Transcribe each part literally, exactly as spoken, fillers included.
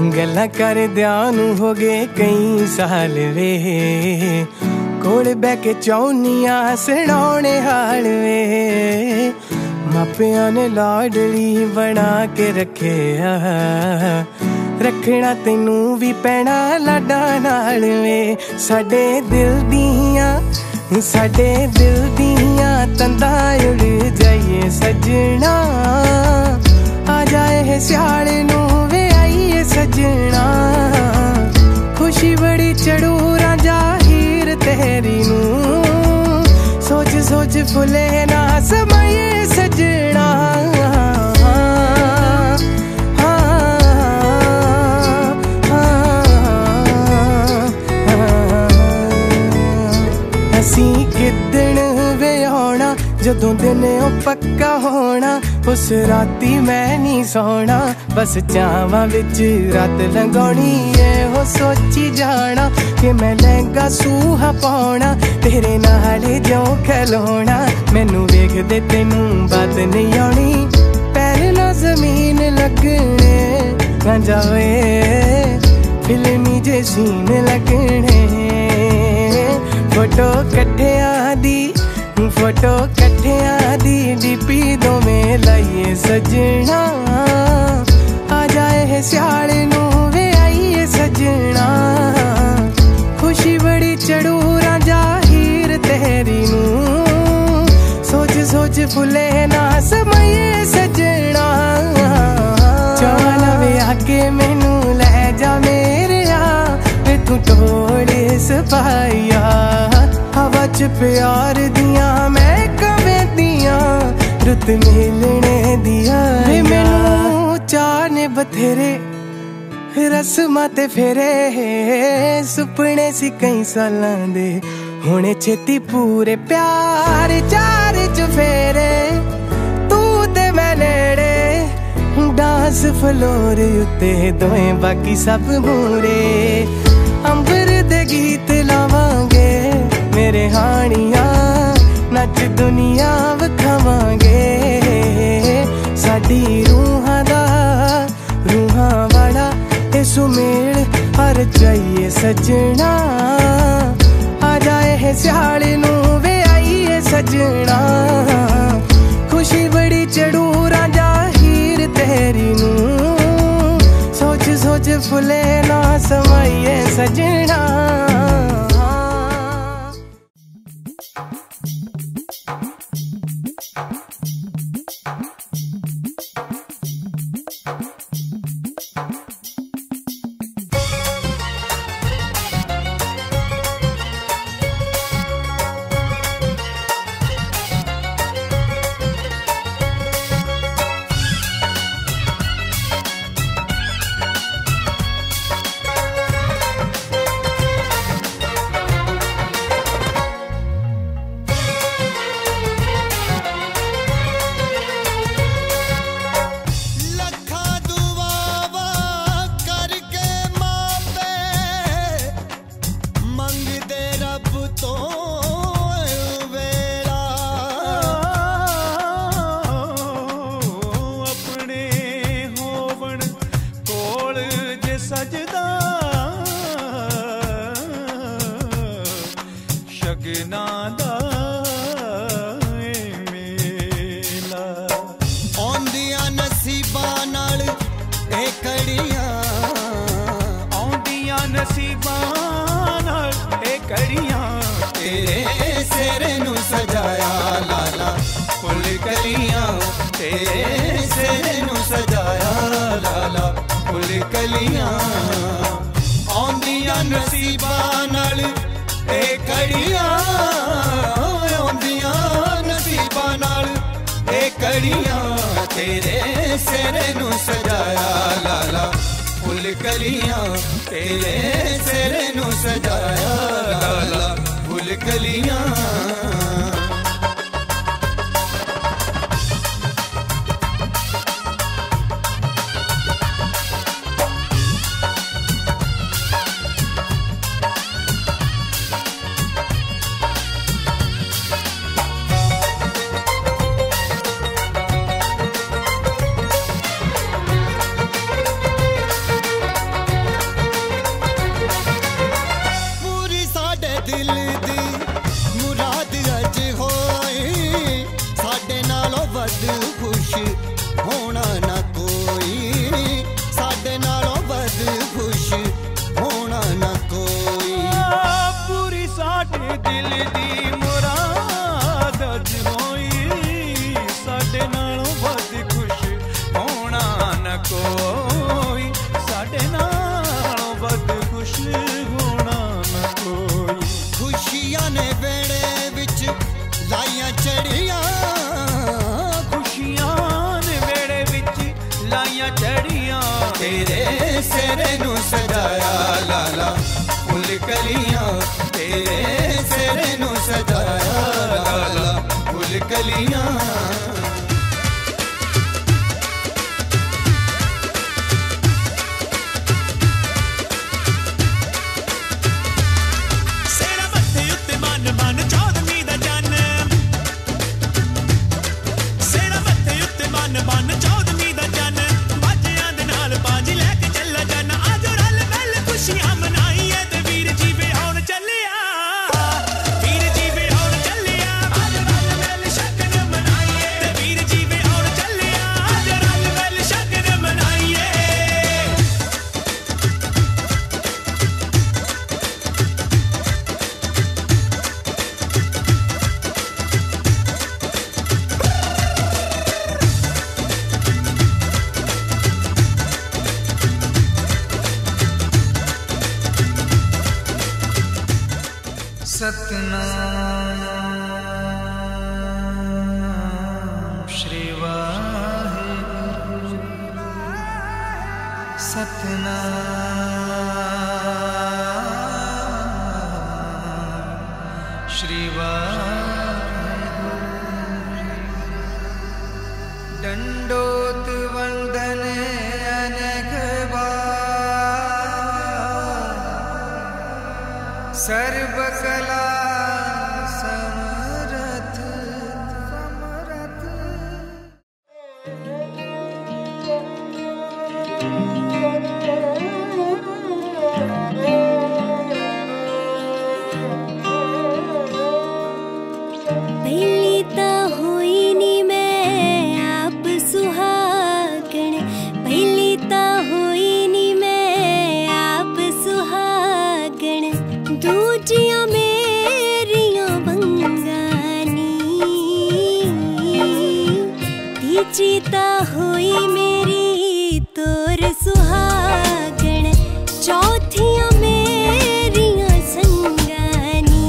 गल्लां करदियां नूं हो गए कई साल वे, कोल बह के चौनियां सुणाउने हाल वे। मापियां ने लाडली बना के रखे, रखना तैनू भी पैना लाडा नाल वे। साडे दिल दियां साडे दिल दियां तंदां उड़ जाइए सजना, आ जाए स्याले नू वे आइए सजना। खुशी बड़ी चढ़ू रांझा हीर तेरी नू, सोच सोच फुले ना समाइए सजना। असी किदण वे आना जदों दिन ओ पक्का होना, उस राती मैं नहीं सोना, बस चावां विच रात लंघाउणी ऐ हो सोची जाना। कि मैं लहंगा सूहा पाउणा तेरे नाल ज्यों खलोना, मैनू वेखदे तैनू बात नहीं आउणी, पैर ना जमीन लगने ना जावे फिल्मी जे सीन लगने। फोटो कट्ठियां दी फोटो कट्ठियां दी डीपी दोवें लाइए सजना, आ जाए स्याले नू वे आइए सजना। खुशी बड़ी चढ़ू रांझा हीर तेरी नू, सोच सोच फुले ना समाइए सजना। चाला वे आके मैनू लै जा मेरे आ, वे तू टोले सपाइया। हवा च प्यार दियां महकावे दियां, रुत मिलने दिया। मैनू चाह ने बथेरे रस्मां ते फेरे, सुपने सी कई सालां दे हुणे छेती पूरे। प्यार चार चफेरे तू ते मैं नेड़े, डांस फ्लोर उत्ते दोएं बाकी सब मूरे। अंबर दे गीत लावांगे मेरे हानियां, नच दुनिया विखावांगे। साडी रूहां दा रूहां वाला ए सुमेल हर जाइए सजना, आ जाए स्याले नू वे आइए सजना। खुशी बड़ी चढ़ू रांझा हीर तेरी नू, सोच सोच फुले ना समाइए सजना। नालों वध खुश होना ना कोई, साडे नालों वध खुश होना ना कोई। पूरी साडे दिल दी मुराद अज होई, साडे नालों वध खुश होना ना कोई, साडे नालों वध खुश होना ना कोई। खुशियां ने वेड़े विच लाइयां चढ़ियां, खुशियां ने वेड़े विच लाइयां चढ़ियां, तेरे सिरे नू सजाया लाला फुल कलियां, तेरे सिरे नू सजाया लाला फुल कलियां। सतनाम श्री वाहिगुरु, सतनाम श्री वाहिगुरु। दंडोत वंदन अनेक बार, सर्व कला समरथ समरथ। पहली ता होई नी मैं आप सुहागण, पहली ता होई नी मैं आप सुहागण, दूजियां मेरियां बंगानी, तीजी ता होई मेरी तोर सुहागण, चौथियां मेरियां संगानी।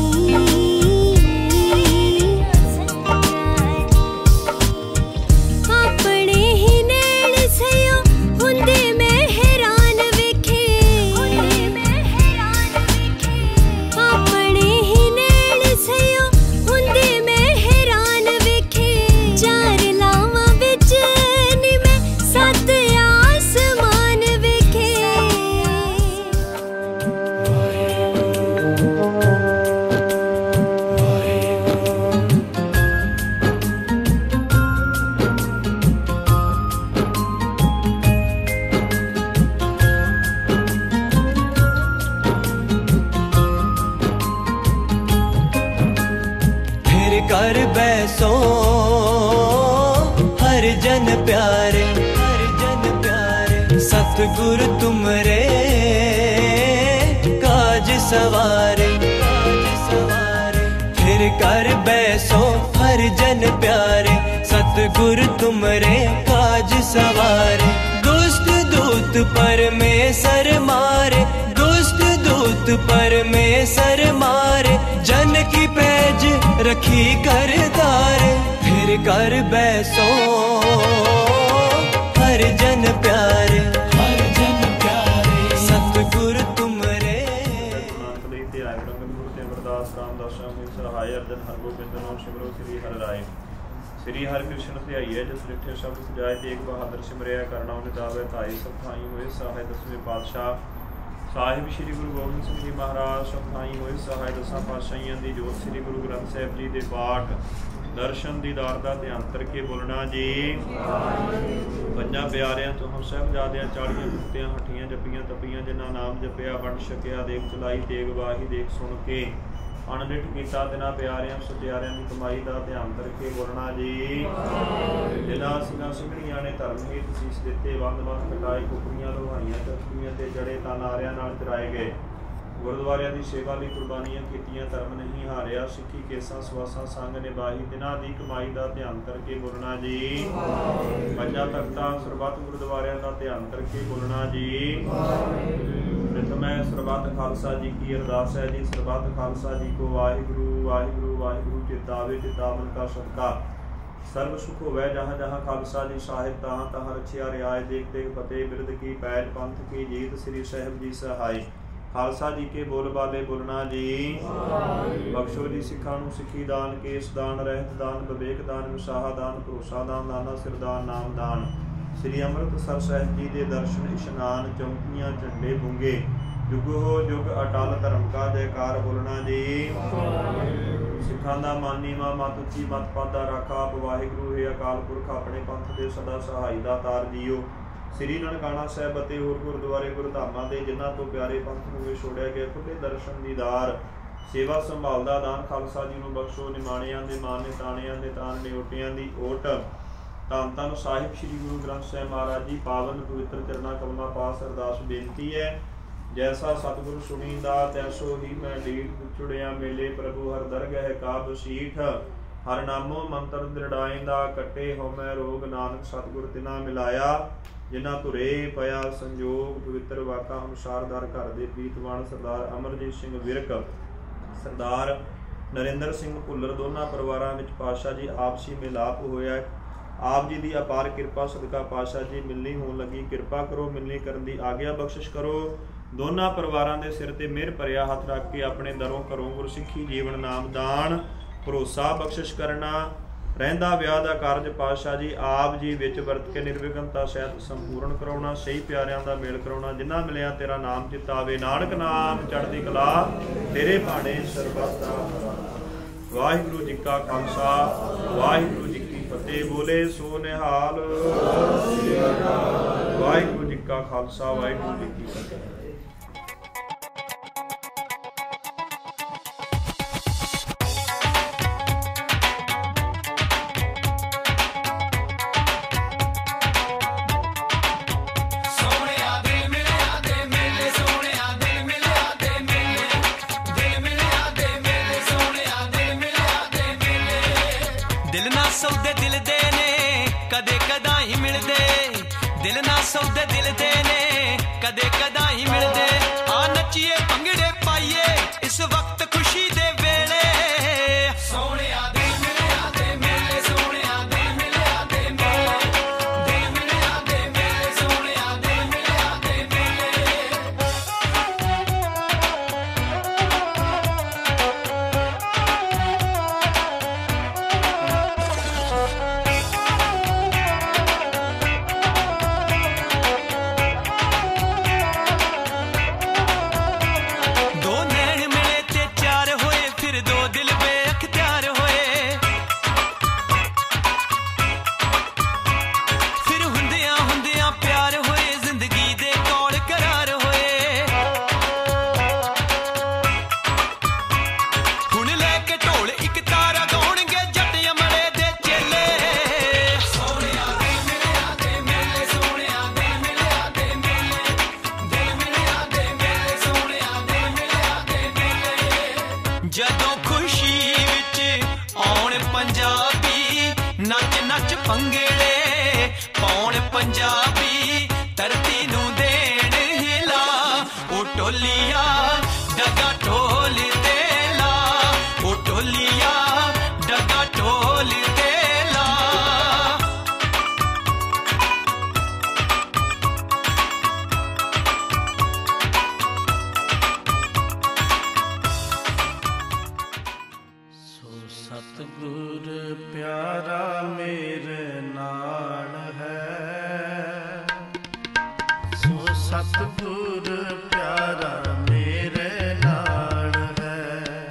अपने ही नैन सयो हुंदे मैं हैरान वेखे, अपने ही नैन सयो हुंदे मैं हैरान वेखे, चार लावां विच नी मैं सत आसमान वेखे। फिर कर बैसो हर जन प्यारे, हर जन प्यारे, सतगुर तुमरे काज सवारे, काज सवारे। फिर कर बैसो हर जन प्यारे, सतगुर तुमरे काज सवारे। दुष्ट दूत परमेश्वर मारे, दुष्ट दूत परमेश्वर मारे, जन की पैज रखी कर तारे। फिर कर बैसो हर जन प्यारे, हर जन प्यारे, सतगुर तुमरे। नानक देव ते आए रंगन गुरु ते अमरदास रामदास स्वामी सहाय अर्जन हर गोबिंद नाम सिमरो श्री हर राय। श्री हर कृष्ण ध्याइए जिस लिखे शब्द सजाए, तेग बहादुर सिमरिया करना नितावे ताई सब थाई हुए सहाय। दसवें पातशाह साहिब श्री गुरु गोबिंद सिंह जी महाराज सखाई होए सहाय। दसां पातशाहियां दी जोत श्री गुरु ग्रंथ साहिब जी दे पाठ दर्शन दीदार दा ध्यान करके बोलना जी। पंजां प्यारियां तो हम साहिबजादियां चालीआं मुक्तियां हटियां जपियां तपियां जिन्हां नाम जपिया वंड छकिया देख चलाई तेग वाही देख सुन के ਅਣਡਿੱਠ ਕੀਤਾ ਤਿਨਾ ਪਿਆਰਿਆਂ ਸਚਿਆਰਿਆਂ ਦੀ ਕਮਾਈ ਦਾ ਧਿਆਨ ਕਰਕੇ ਬੋਲਣਾ ਜੀ। ਜਿਨ੍ਹਾਂ ਸਿੰਘਾਂ ਸਿੰਘਣੀਆਂ ਨੇ ਧਰਮ ਹੀਤ ਸੀਸ ਦਿੱਤੇ, ਬੰਦ ਬੰਦ ਕਟਾਏ, ਕੁਕਰੀਆਂ ਲੋਹਾਈਆਂ ਚਰਖੀਆਂ ਤੇ ਜੜੇ ਤਾਂ ਨਾਰਿਆਂ ਨਾਲ ਚਰਾਏ ਗਏ। ਗੁਰਦੁਆਰਿਆਂ ਦੀ ਸੇਵਾ ਲਈ ਕੁਰਬਾਨੀਆਂ ਕੀਤੀਆਂ, ਧਰਮ ਨਹੀਂ ਹਾਰਿਆ, ਸਿੱਖੀ ਕੇਸਾਂ ਸਵਾਸਾਂ ਸੰਗ ਨਿਭਾਈ, ਦਿਨਾਂ ਦੀ ਕਮਾਈ ਦਾ ਧਿਆਨ ਕਰਕੇ ਬੋਲਣਾ ਜੀ। ਪੰਜਾਂ ਤਖਤਾਂ ਸਰਬੱਤ ਗੁਰਦੁਆਰਿਆਂ ਦਾ ਧਿਆਨ ਕਰਕੇ ਬੋਲਣਾ ਜੀ। ਪ੍ਰਥਮੈ ਸਰਬੱਤ ਖਾਲਸਾ ਜੀ ਕੀ ਅਰਦਾਸ ਹੈ ਜੀ। ਸਰਬੱਤ ਖਾਲਸਾ ਜੀ ਕੋ ਵਾਹਿਗੁਰੂ ਵਾਹਿਗੁਰੂ ਵਾਹਿਗੁਰੂ ਚਿਤਾਵੇ ਚਿਤਾਵਨ ਕਾ ਸਦਕਾ ਸਰਬ ਸੁਖ ਹੋਵੇ। ਜਹਾਂ ਜਹਾਂ ਖਾਲਸਾ ਜੀ ਸਾਹਿਬ ਤਹਾਂ ਤਹਾਂ ਰਛਿਆ ਰਿਆਇ, ਦੇਖ ਦੇਖ ਫਤਿਹ ਬਿਰਦ ਕੀ ਪੈਜ, ਪੰਥ ਕੀ ਜੀਤ, ਸ੍ਰੀ ਸਾਹਿਬ ਜੀ ਸਹਾਈ। ਖਾਲਸਾ ਜੀ ਕੇ ਬੋਲ ਬਾਲੇ ਬੋਲਣਾ ਜੀ। ਬਖਸ਼ੋ ਜੀ ਸਿੱਖਾਂ ਨੂੰ ਸਿੱਖੀ ਦਾਨ, ਕੇਸ ਦਾਨ, ਰਹਿਤ ਦਾਨ, ਵਿਵੇਕ ਦਾਨ, ਵਿਸਾਹਾ ਦਾਨ, ਭਰੋਸਾ ਦਾਨ, ਦਾਨਾ ਸਿਰਦਾਨ, ਨਾਮ ਦਾਨ। ਸ੍ਰੀ ਅੰਮ੍ਰਿਤਸਰ ਸਾਹਿਬ ਜੀ ਦੇ ਦਰਸ਼ਨ ਇਸ਼ਨਾਨ, ਚੌਂਕੀਆਂ ਝੰਡੇ ਬੁੰਗੇ, ਜੁਗੋ ਜੁਗ ਅਟਲ ਧਰਮ ਕਾ ਜੈਕਾਰ ਬੋਲਣਾ ਜੀ। ਸਿੱਖਾਂ ਦਾ ਮਾਨੀ ਮਾ ਮਤ ਉੱਚੀ ਮਤ ਪਾਦਾ ਰਾਖਾ, ਵਾਹਿਗੁਰੂ ਹੈ ਅਕਾਲ ਪੁਰਖ ਆਪਣੇ ਪੰਥ ਦੇ ਸਦਾ ਸਹਾਈ ਦਾ ਤਾਰ ਜੀਓ। ਸ੍ਰੀ ਨਨਕਾਣਾ ਸਾਹਿਬ ਅਤੇ ਹੋਰ ਗੁਰਦੁਆਰੇ ਗੁਰਧਾਮਾਂ ਦੇ ਜਿਨ੍ਹਾਂ ਤੋਂ ਪਿਆਰੇ ਪੰਥ ਨੂੰ ਵਿਛੋੜਿਆ ਗਿਆ, ਖੁੱਲੇ ਦਰਸ਼ਨ ਦੀਦਾਰ, ਸੇਵਾ ਸੰਭਾਲ ਦਾ ਦਾਨ ਖਾਲਸਾ ਜੀ ਨੂੰ ਬਖਸ਼ੋ। ਨਿਮਾਣਿਆਂ ਦੇ ਮਾਨ ਨੇ, ਤਾਣਿਆਂ ਦੇ ਤਾਨ, ਨਿਓਟਿਆਂ ਦੀ ਓਟ। ਧੰਨ ਧੰਨ ਸਾਹਿਬ ਸ੍ਰੀ ਗੁਰੂ ਗ੍ਰੰਥ ਸਾਹਿਬ ਮਹਾਰਾਜ ਜੀ ਪਾਵਨ ਪਵਿੱਤਰ ਚਰਨਾਂ ਕਲਮਾਂ ਪਾਸ ਅਰਦਾਸ ਬੇਨਤੀ ਹੈ। ਜੈਸਾ ਸਤਿਗੁਰ ਸੁਣੀਂਦਾ ਤੈਸੋ ਹੀ ਮੈਂ ਡੀਠ, ਵਿਛੁੜਿਆ ਮੇਲੇ ਪ੍ਰਭੂ ਹਰ ਦਰਗਹਿ ਕਾ ਬਸੀਠ। ਹਰ ਨਾਮੋ ਮੰਤਰ ਦ੍ਰਿੜਾਇਂਦਾ, ਕੱਟੇ ਹਉਮੈ ਰੋਗ, ਨਾਨਕ ਸਤਿਗੁਰ ਤਿਨਾ ਮਿਲਾਇਆ। ਜਿਨ੍ਹਾਂ ਧੁਰੇ ਪਿਆ ਸੰਜੋਗ, ਪਵਿੱਤਰ ਵਾਕਾਂ ਅਨੁਸਾਰ ਦਰ ਘਰ ਦੇ ਪ੍ਰੀਤਵਾਨ ਸਰਦਾਰ ਅਮਰਜੀਤ ਸਿੰਘ ਵਿਰਕ, ਸਰਦਾਰ ਨਰਿੰਦਰ ਸਿੰਘ ਭੁੱਲਰ, ਦੋਨਾਂ ਪਰਿਵਾਰਾਂ ਵਿੱਚ ਪਾਤਸ਼ਾਹ ਜੀ ਆਪਸੀ ਮਿਲਾਪ ਹੋਇਆ। ਆਪ ਜੀ ਦੀ ਅਪਾਰ ਕਿਰਪਾ ਸਦਕਾ ਪਾਤਸ਼ਾਹ ਜੀ ਮਿਲਣੀ ਹੋਣ ਲੱਗੀ। ਕਿਰਪਾ ਕਰੋ, ਮਿਲਣੀ ਕਰਨ ਦੀ ਆਗਿਆ ਬਖਸ਼ਿਸ਼ ਕਰੋ। ਦੋਨਾਂ ਪਰਿਵਾਰਾਂ ਦੇ ਸਿਰ ਤੇ ਮਿਹਰ ਭਰਿਆ ਹੱਥ ਰੱਖ ਕੇ ਆਪਣੇ ਦਰੋਂ ਘਰੋਂ ਗੁਰਸਿੱਖੀ ਜੀਵਨ ਨਾਮ ਦਾਨ ਭਰੋਸਾ ਬਖਸ਼ਿਸ਼ ਕਰਨਾ। ਰਹਿੰਦਾ ਵਿਆਹ ਦਾ ਕਾਰਜ ਪਾਤਸ਼ਾਹ ਜੀ ਆਪ ਜੀ ਵਿੱਚ ਵਰਤ ਕੇ ਨਿਰਵਿਘਨਤਾ ਸਹਿਤ ਸੰਪੂਰਨ ਕਰਾਉਣਾ। ਸਹੀ ਪਿਆਰਿਆਂ ਦਾ ਮੇਲ ਕਰਾਉਣਾ। ਜਿਨ੍ਹਾਂ ਮਿਲਿਆ ਤੇਰਾ ਨਾਮ ਚਿਤਾਵੇ, ਨਾਨਕ ਨਾਮ ਚੜ੍ਹਦੀ ਕਲਾ ਤੇਰੇ ਭਾਣੇ ਸਰਬੱਤ ਦਾ। ਵਾਹਿਗੁਰੂ ਜੀ ਕਾ ਖਾਲਸਾ ਵਾਹਿਗੁਰੂ ਜੀ ਕੀ ਫਤਿਹ। ਬੋਲੇ ਸੋ ਨਿਹਾਲ। ਵਾਹਿਗੁਰੂ ਜੀ ਕਾ ਖਾਲਸਾ ਵਾਹਿਗੁਰੂ ਜੀ ਕੀ ਫਤਿਹ। ਸੌਦੇ ਦਿਲ ਦੇ ਨੇ ਕਦੇ ਕਦਾਈ ਮਿਲਦੇ, ਦਿਲ ਨਾ ਸੌਦੇ ਦਿਲ ਦੇ ਨੇ ਕਦੇ ਕਦਾਈ ਮਿਲਦੇ। ਆ ਨੱਚੀਏ ਭੰਗੜੇ ਪਾਈਏ ਇਸ ਵਕਤ ਖੁਸ਼ੀ ਦੇ ਵੇਲੇ। ਸੋਹਣਿਆ ਦੇ ਮਿਲਿਆ ਦੇ ਮੇਲੇ, ਸੋਹਣਿਆ ਦੇ ਮਿਲਿਆ ਦੇ ਮੇਲੇ, ਦੇ ਮਿਲਿਆ ਦੇ ਮੇਲੇ, ਸੋਹਣਿਆ ਦੇ ਮਿਲਿਆ ਦੇ ਮੇਲੇ। ਜਦੋਂ ਖੁਸ਼ੀ ਵਿੱਚ ਆਉਣ ਪੰਜਾਬੀ, ਨੱਚ ਨੱਚ ਭੰਗੜੇ ਪਾਉਣ ਪੰਜਾਬੀ, ਧਰਤੀ ਨੂੰ ਦੇਣ ਹਿਲਾ ਉਹ ਟੋਲੀਆਂ ਡਗਾ ਢੋਲ ਤੇ ਲਾ, ਉਹ ਟੋਲੀਆਂ ਡਗਾ ਢੋਲ ਤੇ ਲਾ। ਸਤਿਗੁਰ ਪਿਆਰਾ ਮੇਰੇ ਨਾਲ ਹੈ, ਸੋ ਸਤਿਗੁਰ ਪਿਆਰਾ ਮੇਰੇ ਨਾਲ ਹੈ,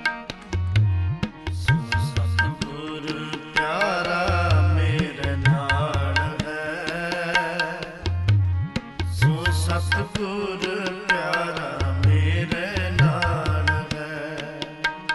ਸੋ ਸਤਿਗੁਰ ਪਿਆਰਾ ਮੇਰੇ ਨਾਲ ਹੈ, ਸੋ ਸਤਿਗੁਰ ਪਿਆਰਾ ਮੇਰੇ ਨਾਲ ਹੈ।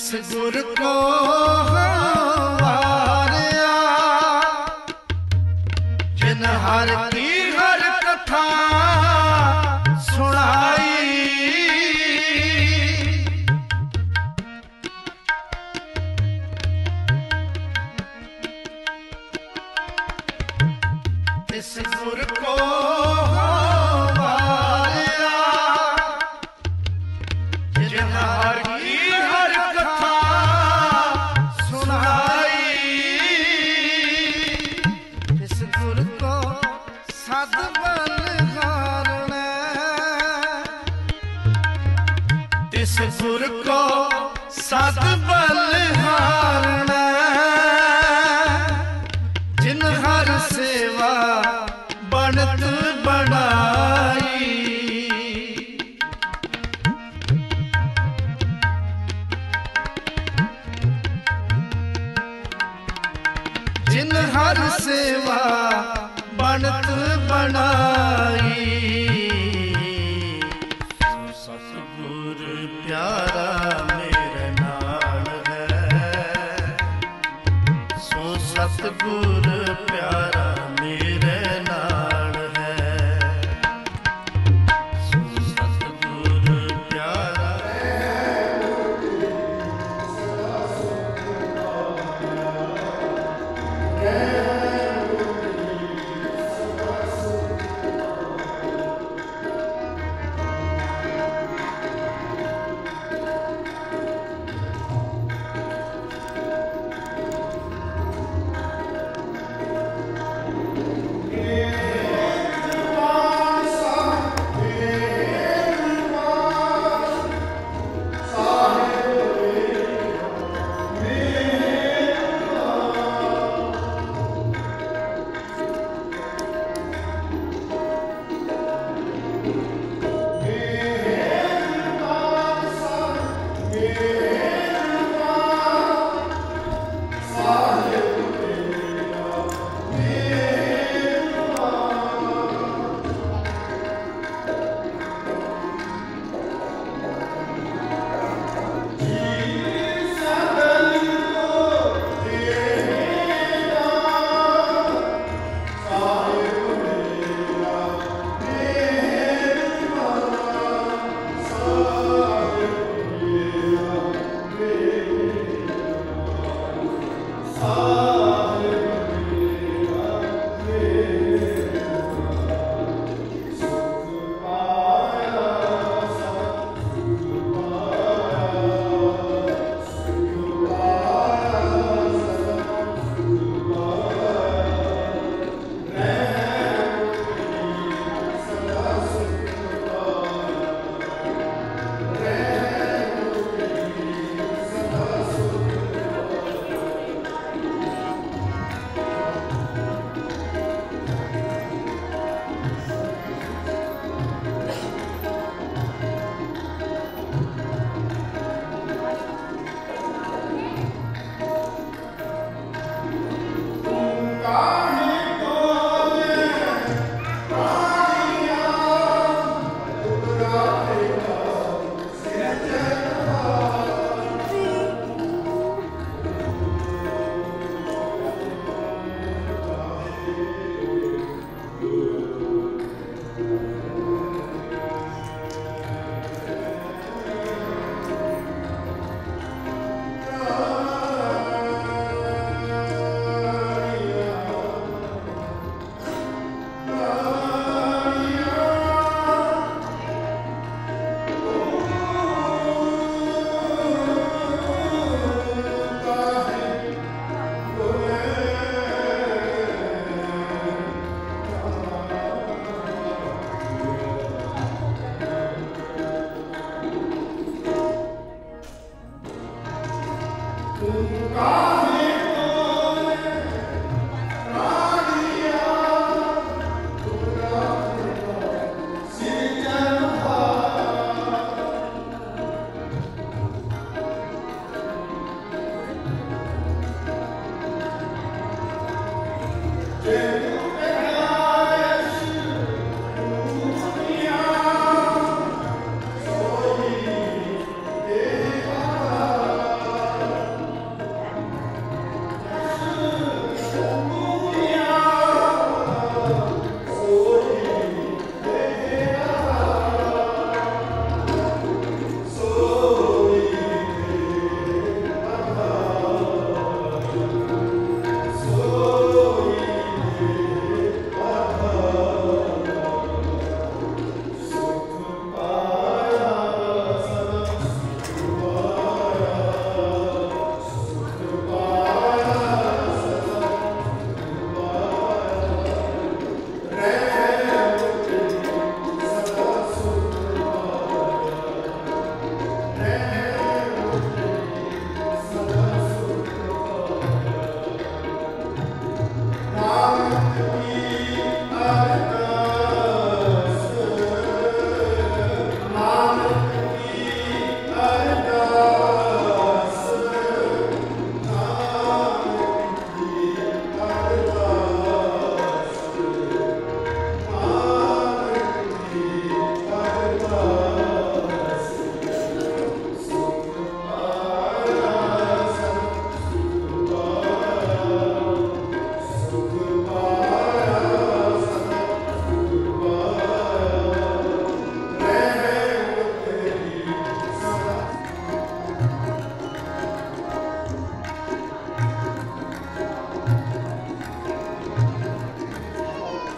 तिस गुर को वारिया जिन हर की हर कथा सुनाई तिस गुर को वारिया जिन हर की हर कथा सुनाई तिस गुर को सद बलिहारना तिस गुर को सद बलिहारना जिन हर सेवा बनत बनाई जिन हर सेवा बनत बनाई सतगुर प्यारा मेरे नाल है सो सतगुर प्यारा मेरे नाल है सो सतगुर प्यारा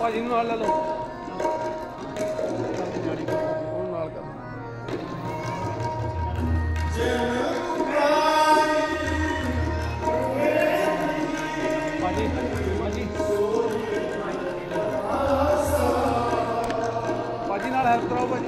ਭਾਜੀ ਨੂੰ ਨਾਲ ਲੈ ਲਓ ਉਹਨੂੰ ਨਾਲ ਕਰ ਭਾਜੀ ਭਾਜੀ ਭਾਜੀ ਨਾਲ ਹੈਲਪ ਕਰਾਓ ਭਾਜੀ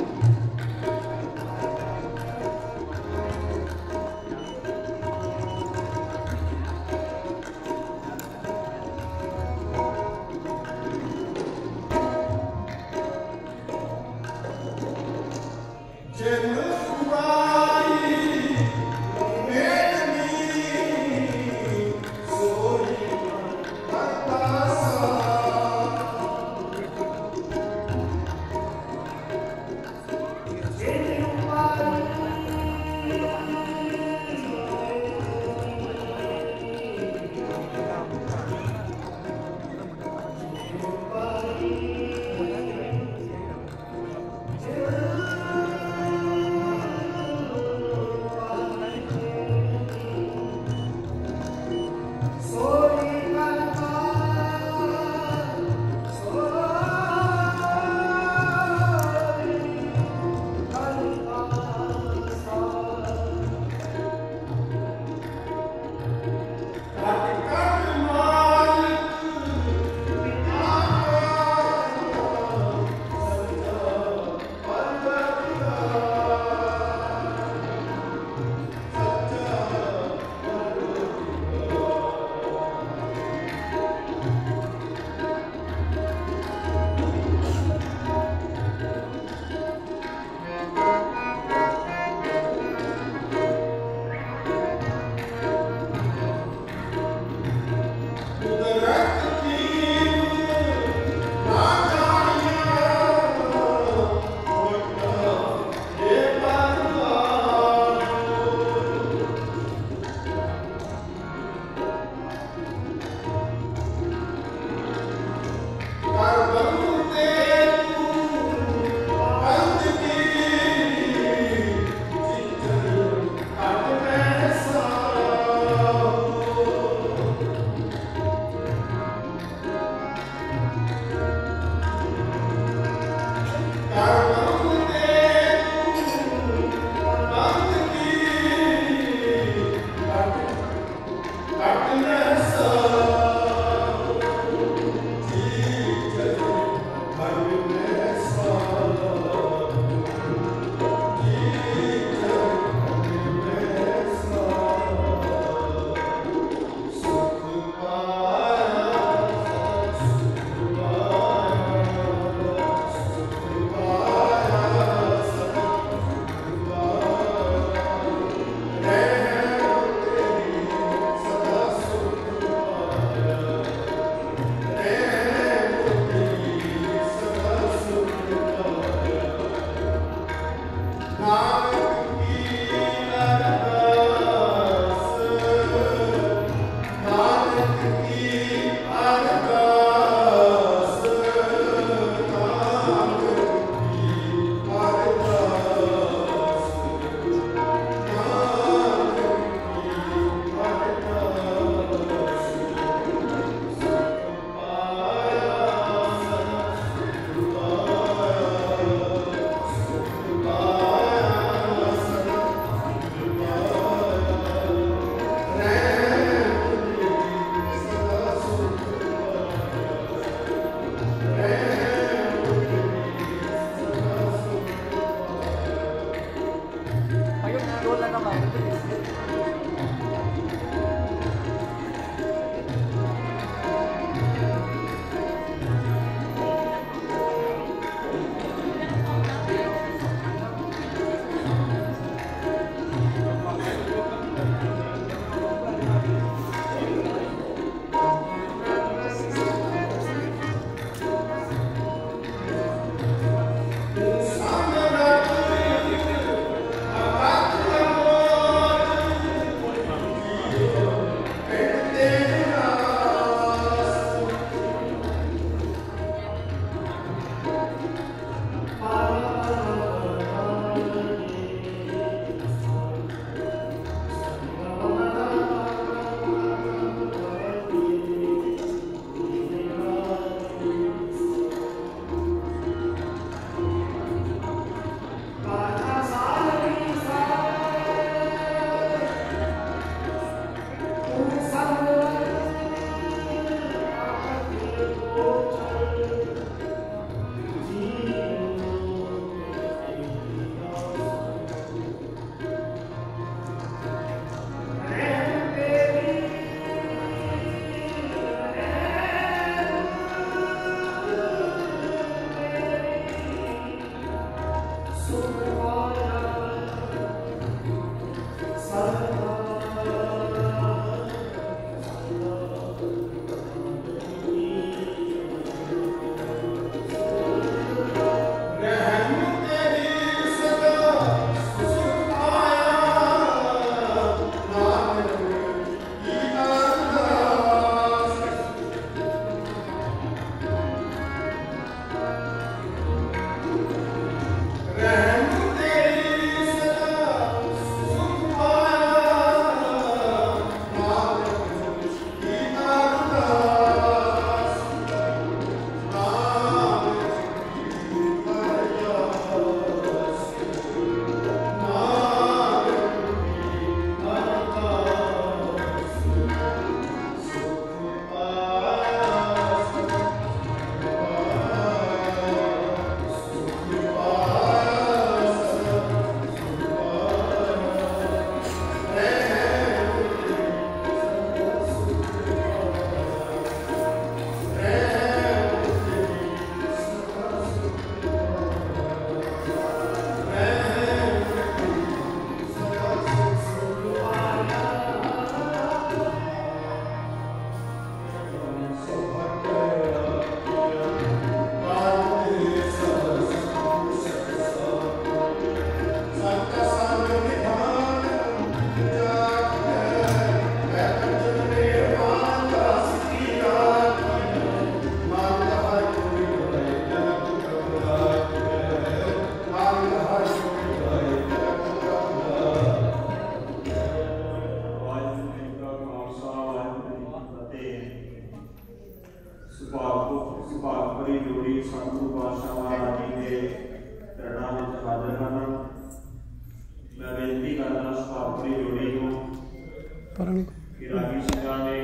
सतगुरु पातशाह महाराज जी के चरणों में हाजिर हैं। मैं बेनती करना सुभागपुरी जोड़ी को कि रागी सिंघां ने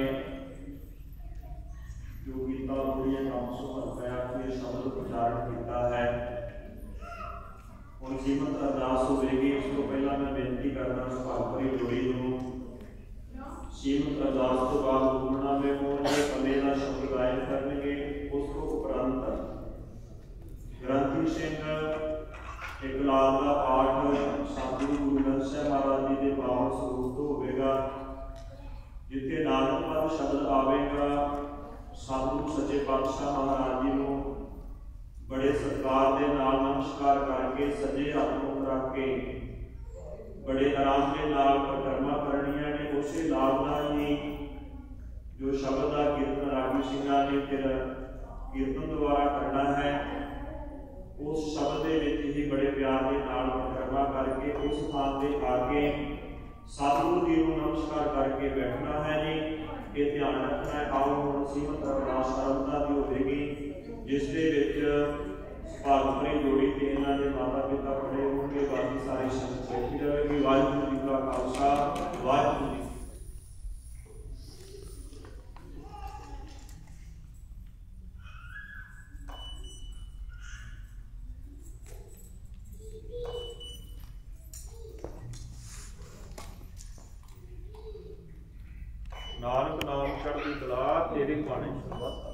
जो गीता पूरी काम सौ रुपया के शब्द उच्चारण किया है और जीवंत अरदास होगी। उस तो पहला मैं बेनती करना सुभागपुरी जोड़ी को जीवंत अरदास तो बाद हुक्मनामे होंगे कले का शब्द गायन करनगे। उस तो उपरंत ग्रंथी सिंह इकलाब का पाठ सतगुरु गुरु ग्रंथ साहिब महाराज जी के पावन स्वरूप तो होगा। जिथे नानक पद शब्द आवेगा सतगुरु सच्चे पातशाह महाराज जी को बड़े सत्कार के नाल नमस्कार करके सजे हथ मुख रख के बड़े आराम के नाल परिक्रमा करनिया ने। उस नाल ही जो शब्द का कीर्तन रागी सिंघां ने फिर कीर्तन द्वारा करना है। उस शब्द के ही बड़े प्यार के नाल परिक्रमा करके उस स्थान पर आके सतगुरु जी को नमस्कार करके बैठना है जी। ये ध्यान रखना है। आओ हम सीमत अरदास आरंभता की होगी जिसके सुभागपुरी जोड़ी के इन्हों के माता पिता खड़े होंगे। बाकी सारी संगत बैठी रहेगी। वाहिगुरू जी का खालसा वाहिगुरू जी। नानक नाम चढ़ती कला तेरे पाने शरबत।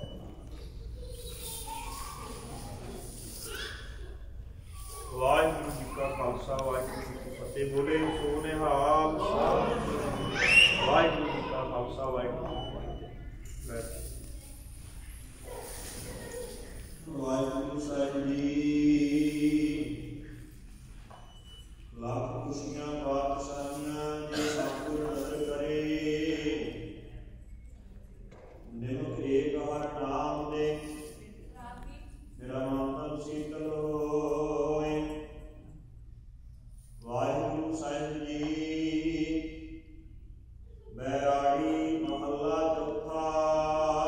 वाहिगुरू जी का खालसा वाहिगुरू जी की फतेह। बोले सो निहाल। वाहिगुरू जी का खालसा वाहिगुरू जी की फतेह। वाहिगुरू साहिब जी लाख खुशियां बादशाहियां जे सतगुर नजर करे। निमक एक हर नाम दे मेरा मन शीतल होए। वाहिगुरू साहिब जी बैराड़ी महला चौथा।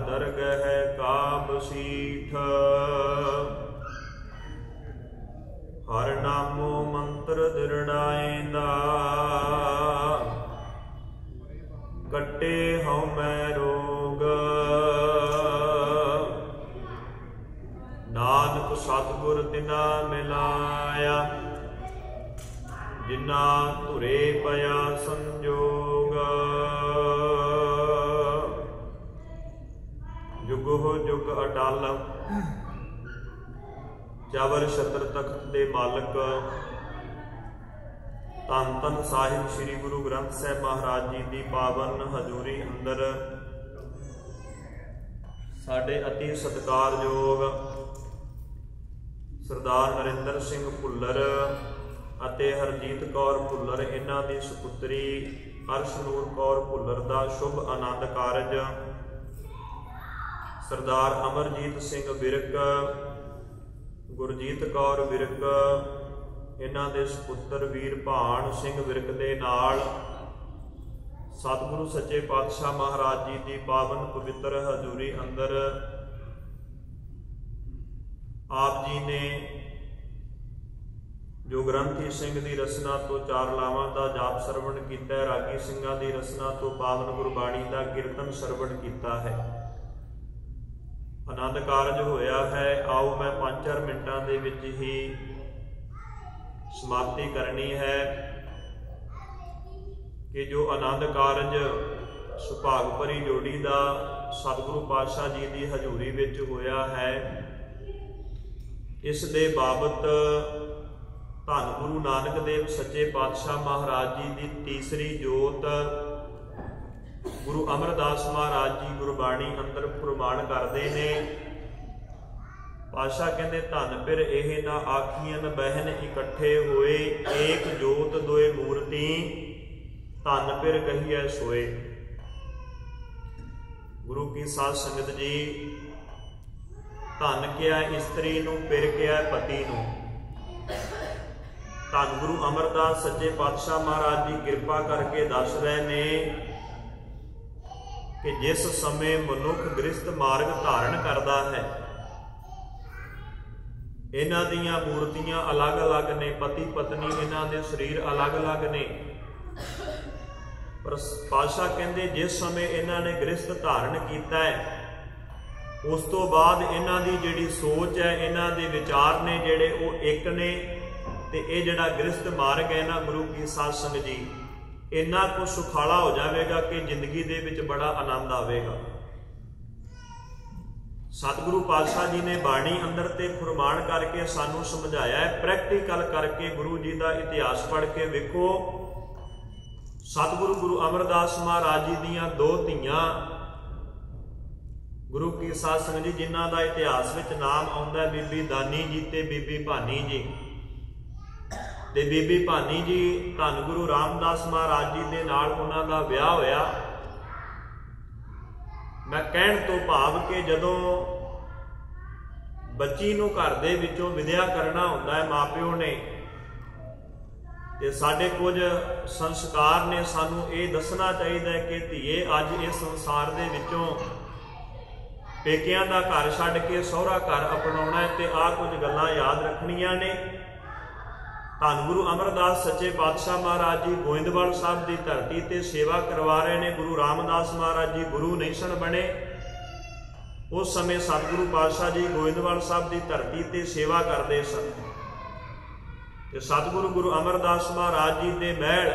दरगह का बसीठ। हर नामो मंत्र दृढ़ाएंदा कट्टे हूँ मैं रोग। नानक सतगुर तिना मिलाया जिन्ना धुरे पया संजोग। जुगो जुग अटल जबर छत्र तख्त दे मालक धन धन साहिब श्री गुरु ग्रंथ साहिब महाराज जी की पावन हजूरी अंदर साडे अति सत्कारयोग सरदार नरिंदर सिंह भुल्लर ਅਤੇ ਹਰਜੀਤ ਕੌਰ ਭੁੱਲਰ ਇਹਨਾਂ ਦੀ ਸੁਪੁੱਤਰੀ ਅਰਸ਼ਨੂਰ ਕੌਰ ਭੁੱਲਰ ਦਾ ਸ਼ੁਭ ਆਨੰਦ ਕਾਰਜ ਸਰਦਾਰ ਅਮਰਜੀਤ ਸਿੰਘ ਵਿਰਕ, ਗੁਰਜੀਤ ਕੌਰ ਵਿਰਕ ਇਹਨਾਂ ਦੇ ਸੁਪੁੱਤਰ ਵੀਰ ਭਾਣ ਸਿੰਘ ਵਿਰਕ ਦੇ ਨਾਲ ਸਤਿਗੁਰੂ ਸੱਚੇ ਪਾਤਸ਼ਾਹ ਮਹਾਰਾਜ ਜੀ ਦੀ ਪਾਵਨ ਪਵਿੱਤਰ ਹਜ਼ੂਰੀ ਅੰਦਰ ਆਪ ਜੀ ਨੇ ਜੋ ਗ੍ਰੰਥੀ ਸਿੰਘ ਦੀ ਰਸਨਾ ਤੋਂ ਚਾਰ ਲਾਵਾਂ ਦਾ ਜਾਪ ਸਰਵਣ ਕੀਤਾ, ਰਾਗੀ ਸਿੰਘਾਂ ਦੀ ਰਸਨਾ ਤੋਂ ਪਾਵਨ ਗੁਰਬਾਣੀ ਦਾ ਕੀਰਤਨ ਸਰਵਣ ਕੀਤਾ ਹੈ। ਆਨੰਦ ਕਾਰਜ ਹੋਇਆ ਹੈ। ਆਓ ਮੈਂ ਪੰਜ ਚਾਰ ਮਿੰਟਾਂ ਦੇ ਵਿੱਚ ਹੀ ਸਮਾਪਤੀ ਕਰਨੀ ਹੈ ਕਿ ਜੋ ਆਨੰਦ ਕਾਰਜ ਸੁਭਾਗ ਭਰੀ ਜੋੜੀ ਦਾ ਸਤਿਗੁਰੂ ਪਾਤਸ਼ਾਹ ਜੀ ਦੀ ਹਜ਼ੂਰੀ ਵਿੱਚ ਹੋਇਆ ਹੈ, ਇਸ ਦੇ ਬਾਬਤ ਧੰਨ ਗੁਰੂ ਨਾਨਕ ਦੇਵ ਸੱਚੇ ਪਾਤਸ਼ਾਹ ਮਹਾਰਾਜ ਜੀ ਦੀ ਤੀਸਰੀ ਜੋਤ ਗੁਰੂ ਅਮਰਦਾਸ ਮਹਾਰਾਜ ਜੀ ਗੁਰਬਾਣੀ ਅੰਦਰ ਪ੍ਰਮਾਣ ਕਰਦੇ ਨੇ। ਪਾਤਸ਼ਾਹ ਕਹਿੰਦੇ ਧੰਨ ਫਿਰ ਇਹ ਨਾ ਆਖੀਆਂ ਬਹਿਨ ਇਕੱਠੇ ਹੋਏ, ਏਕ ਜੋਤ ਦੋਏ ਮੂਰਤੀ ਧੰਨ ਫਿਰ ਕਹੀਐ ਸੋਏ। ਗੁਰੂ ਕੀ ਸਾਧ ਸੰਗਤ ਜੀ, ਧੰਨ ਕਿਹਾ ਇਸਤਰੀ ਨੂੰ, ਫਿਰ ਕਿਹਾ ਪਤੀ ਨੂੰ। ਧੰਨ ਗੁਰੂ ਅਮਰਦਾਸ ਸੱਚੇ ਪਾਤਸ਼ਾਹ ਮਹਾਰਾਜ ਜੀ ਕਿਰਪਾ ਕਰਕੇ ਦੱਸ ਰਹੇ ਨੇ ਕਿ ਜਿਸ ਸਮੇਂ ਮਨੁੱਖ ਗ੍ਰਸਥ ਮਾਰਗ ਧਾਰਨ ਕਰਦਾ ਹੈ, ਇਹਨਾਂ ਦੀਆਂ ਮੂਰਤੀਆਂ ਅਲੱਗ-ਅਲੱਗ ਨੇ, ਪਤੀ ਪਤਨੀ ਇਹਨਾਂ ਦੇ ਸਰੀਰ ਅਲੱਗ-ਅਲੱਗ ਨੇ, ਪਰ ਪਾਤਸ਼ਾਹ ਕਹਿੰਦੇ ਜਿਸ ਸਮੇਂ ਇਹਨਾਂ ਨੇ ਗ੍ਰਸਥ ਧਾਰਨ ਕੀਤਾ ਹੈ, ਉਸ ਤੋਂ ਬਾਅਦ ਇਹਨਾਂ ਦੀ ਜਿਹੜੀ ਸੋਚ ਹੈ, ਇਹਨਾਂ ਦੇ ਵਿਚਾਰ ਨੇ ਜਿਹੜੇ ਉਹ ਇੱਕ ਨੇ। ਤੇ ਇਹ ਜਿਹੜਾ ਗ੍ਰਸਥ ਮਾਰਗ ਹੈ ਨਾ ਗੁਰੂ ਕੀ ਸਾਧ ਸੰਗਤ ਜੀ, ਇੰਨਾ ਕੁ ਸੁਖਾਲਾ ਹੋ ਜਾਵੇਗਾ ਕਿ ਜ਼ਿੰਦਗੀ ਦੇ ਵਿੱਚ ਬੜਾ ਆਨੰਦ ਆਵੇਗਾ। ਸਤਿਗੁਰੂ ਪਾਤਸ਼ਾਹ ਜੀ ਨੇ ਬਾਣੀ ਅੰਦਰ ਤੇ ਫਰਮਾਨ ਕਰਕੇ ਸਾਨੂੰ ਸਮਝਾਇਆ ਹੈ। ਪ੍ਰੈਕਟੀਕਲ ਕਰਕੇ ਗੁਰੂ ਜੀ ਦਾ ਇਤਿਹਾਸ ਪੜ੍ਹ ਕੇ ਵੇਖੋ। ਸਤਿਗੁਰੂ ਗੁਰੂ ਅਮਰਦਾਸ ਮਹਾਰਾਜ ਜੀ ਦੀਆਂ ਦੋ ਧੀਆਂ ਗੁਰੂ ਕੀ ਸਾਧ ਸੰਗਤ ਜੀ, ਜਿਨ੍ਹਾਂ ਦਾ ਇਤਿਹਾਸ ਵਿੱਚ ਨਾਮ ਆਉਂਦਾ ਬੀਬੀ ਦਾਨੀ ਜੀ ਤੇ ਬੀਬੀ ਭਾਨੀ ਜੀ। ਤੇ ਬੀਬੀ ਭਾਨੀ ਜੀ ਧੰਨ ਗੁਰੂ ਰਾਮਦਾਸ ਮਹਾਰਾਜ ਜੀ ਦੇ ਨਾਲ ਉਹਨਾਂ ਦਾ ਵਿਆਹ ਹੋਇਆ। ਮੈਂ ਕਹਿਣ ਤੋਂ ਭਾਵ ਕਿ ਜਦੋਂ ਬੱਚੀ ਨੂੰ ਘਰ ਦੇ ਵਿੱਚੋਂ ਵਿਦਿਆ ਕਰਨਾ ਹੁੰਦਾ ਹੈ ਮਾਪਿਓ ਨੇ, ਤੇ ਸਾਡੇ ਕੁਝ ਸੰਸਕਾਰ ਨੇ ਸਾਨੂੰ ਇਹ ਦੱਸਣਾ ਚਾਹੀਦਾ ਹੈ ਕਿ ਧੀਏ ਅੱਜ ਇਸ ਸੰਸਾਰ ਦੇ ਵਿੱਚੋਂ ਪੇਕਿਆਂ ਦਾ ਘਰ ਛੱਡ ਕੇ ਸਹੁਰਾ ਘਰ ਅਪਣਾਉਣਾ ਹੈ ਤੇ ਆਹ ਕੁਝ ਗੱਲਾਂ ਯਾਦ ਰੱਖਣੀਆਂ ਨੇ। ਧੰਨ ਗੁਰੂ ਅਮਰਦਾਸ ਸੱਚੇ ਪਾਤਸ਼ਾਹ ਮਹਾਰਾਜ ਜੀ ਗੋਇੰਦਵਾਲ ਸਾਹਿਬ ਦੀ ਧਰਤੀ ਤੇ ਸੇਵਾ ਕਰਵਾ ਰਹੇ ਨੇ। ਗੁਰੂ ਰਾਮਦਾਸ ਮਹਾਰਾਜ ਜੀ ਗੁਰੂ ਨਹੀਂ ਸਨ ਬਣੇ, ਉਸ ਸਮੇਂ ਸਤਿਗੁਰੂ ਪਾਤਸ਼ਾਹ ਜੀ ਗੋਇੰਦਵਾਲ ਸਾਹਿਬ ਦੀ ਧਰਤੀ ਤੇ ਸੇਵਾ ਕਰਦੇ ਸਨ। ਤੇ ਸਤਿਗੁਰੂ ਗੁਰੂ ਅਮਰਦਾਸ ਮਹਾਰਾਜ ਜੀ ਦੇ ਮਹਿਲ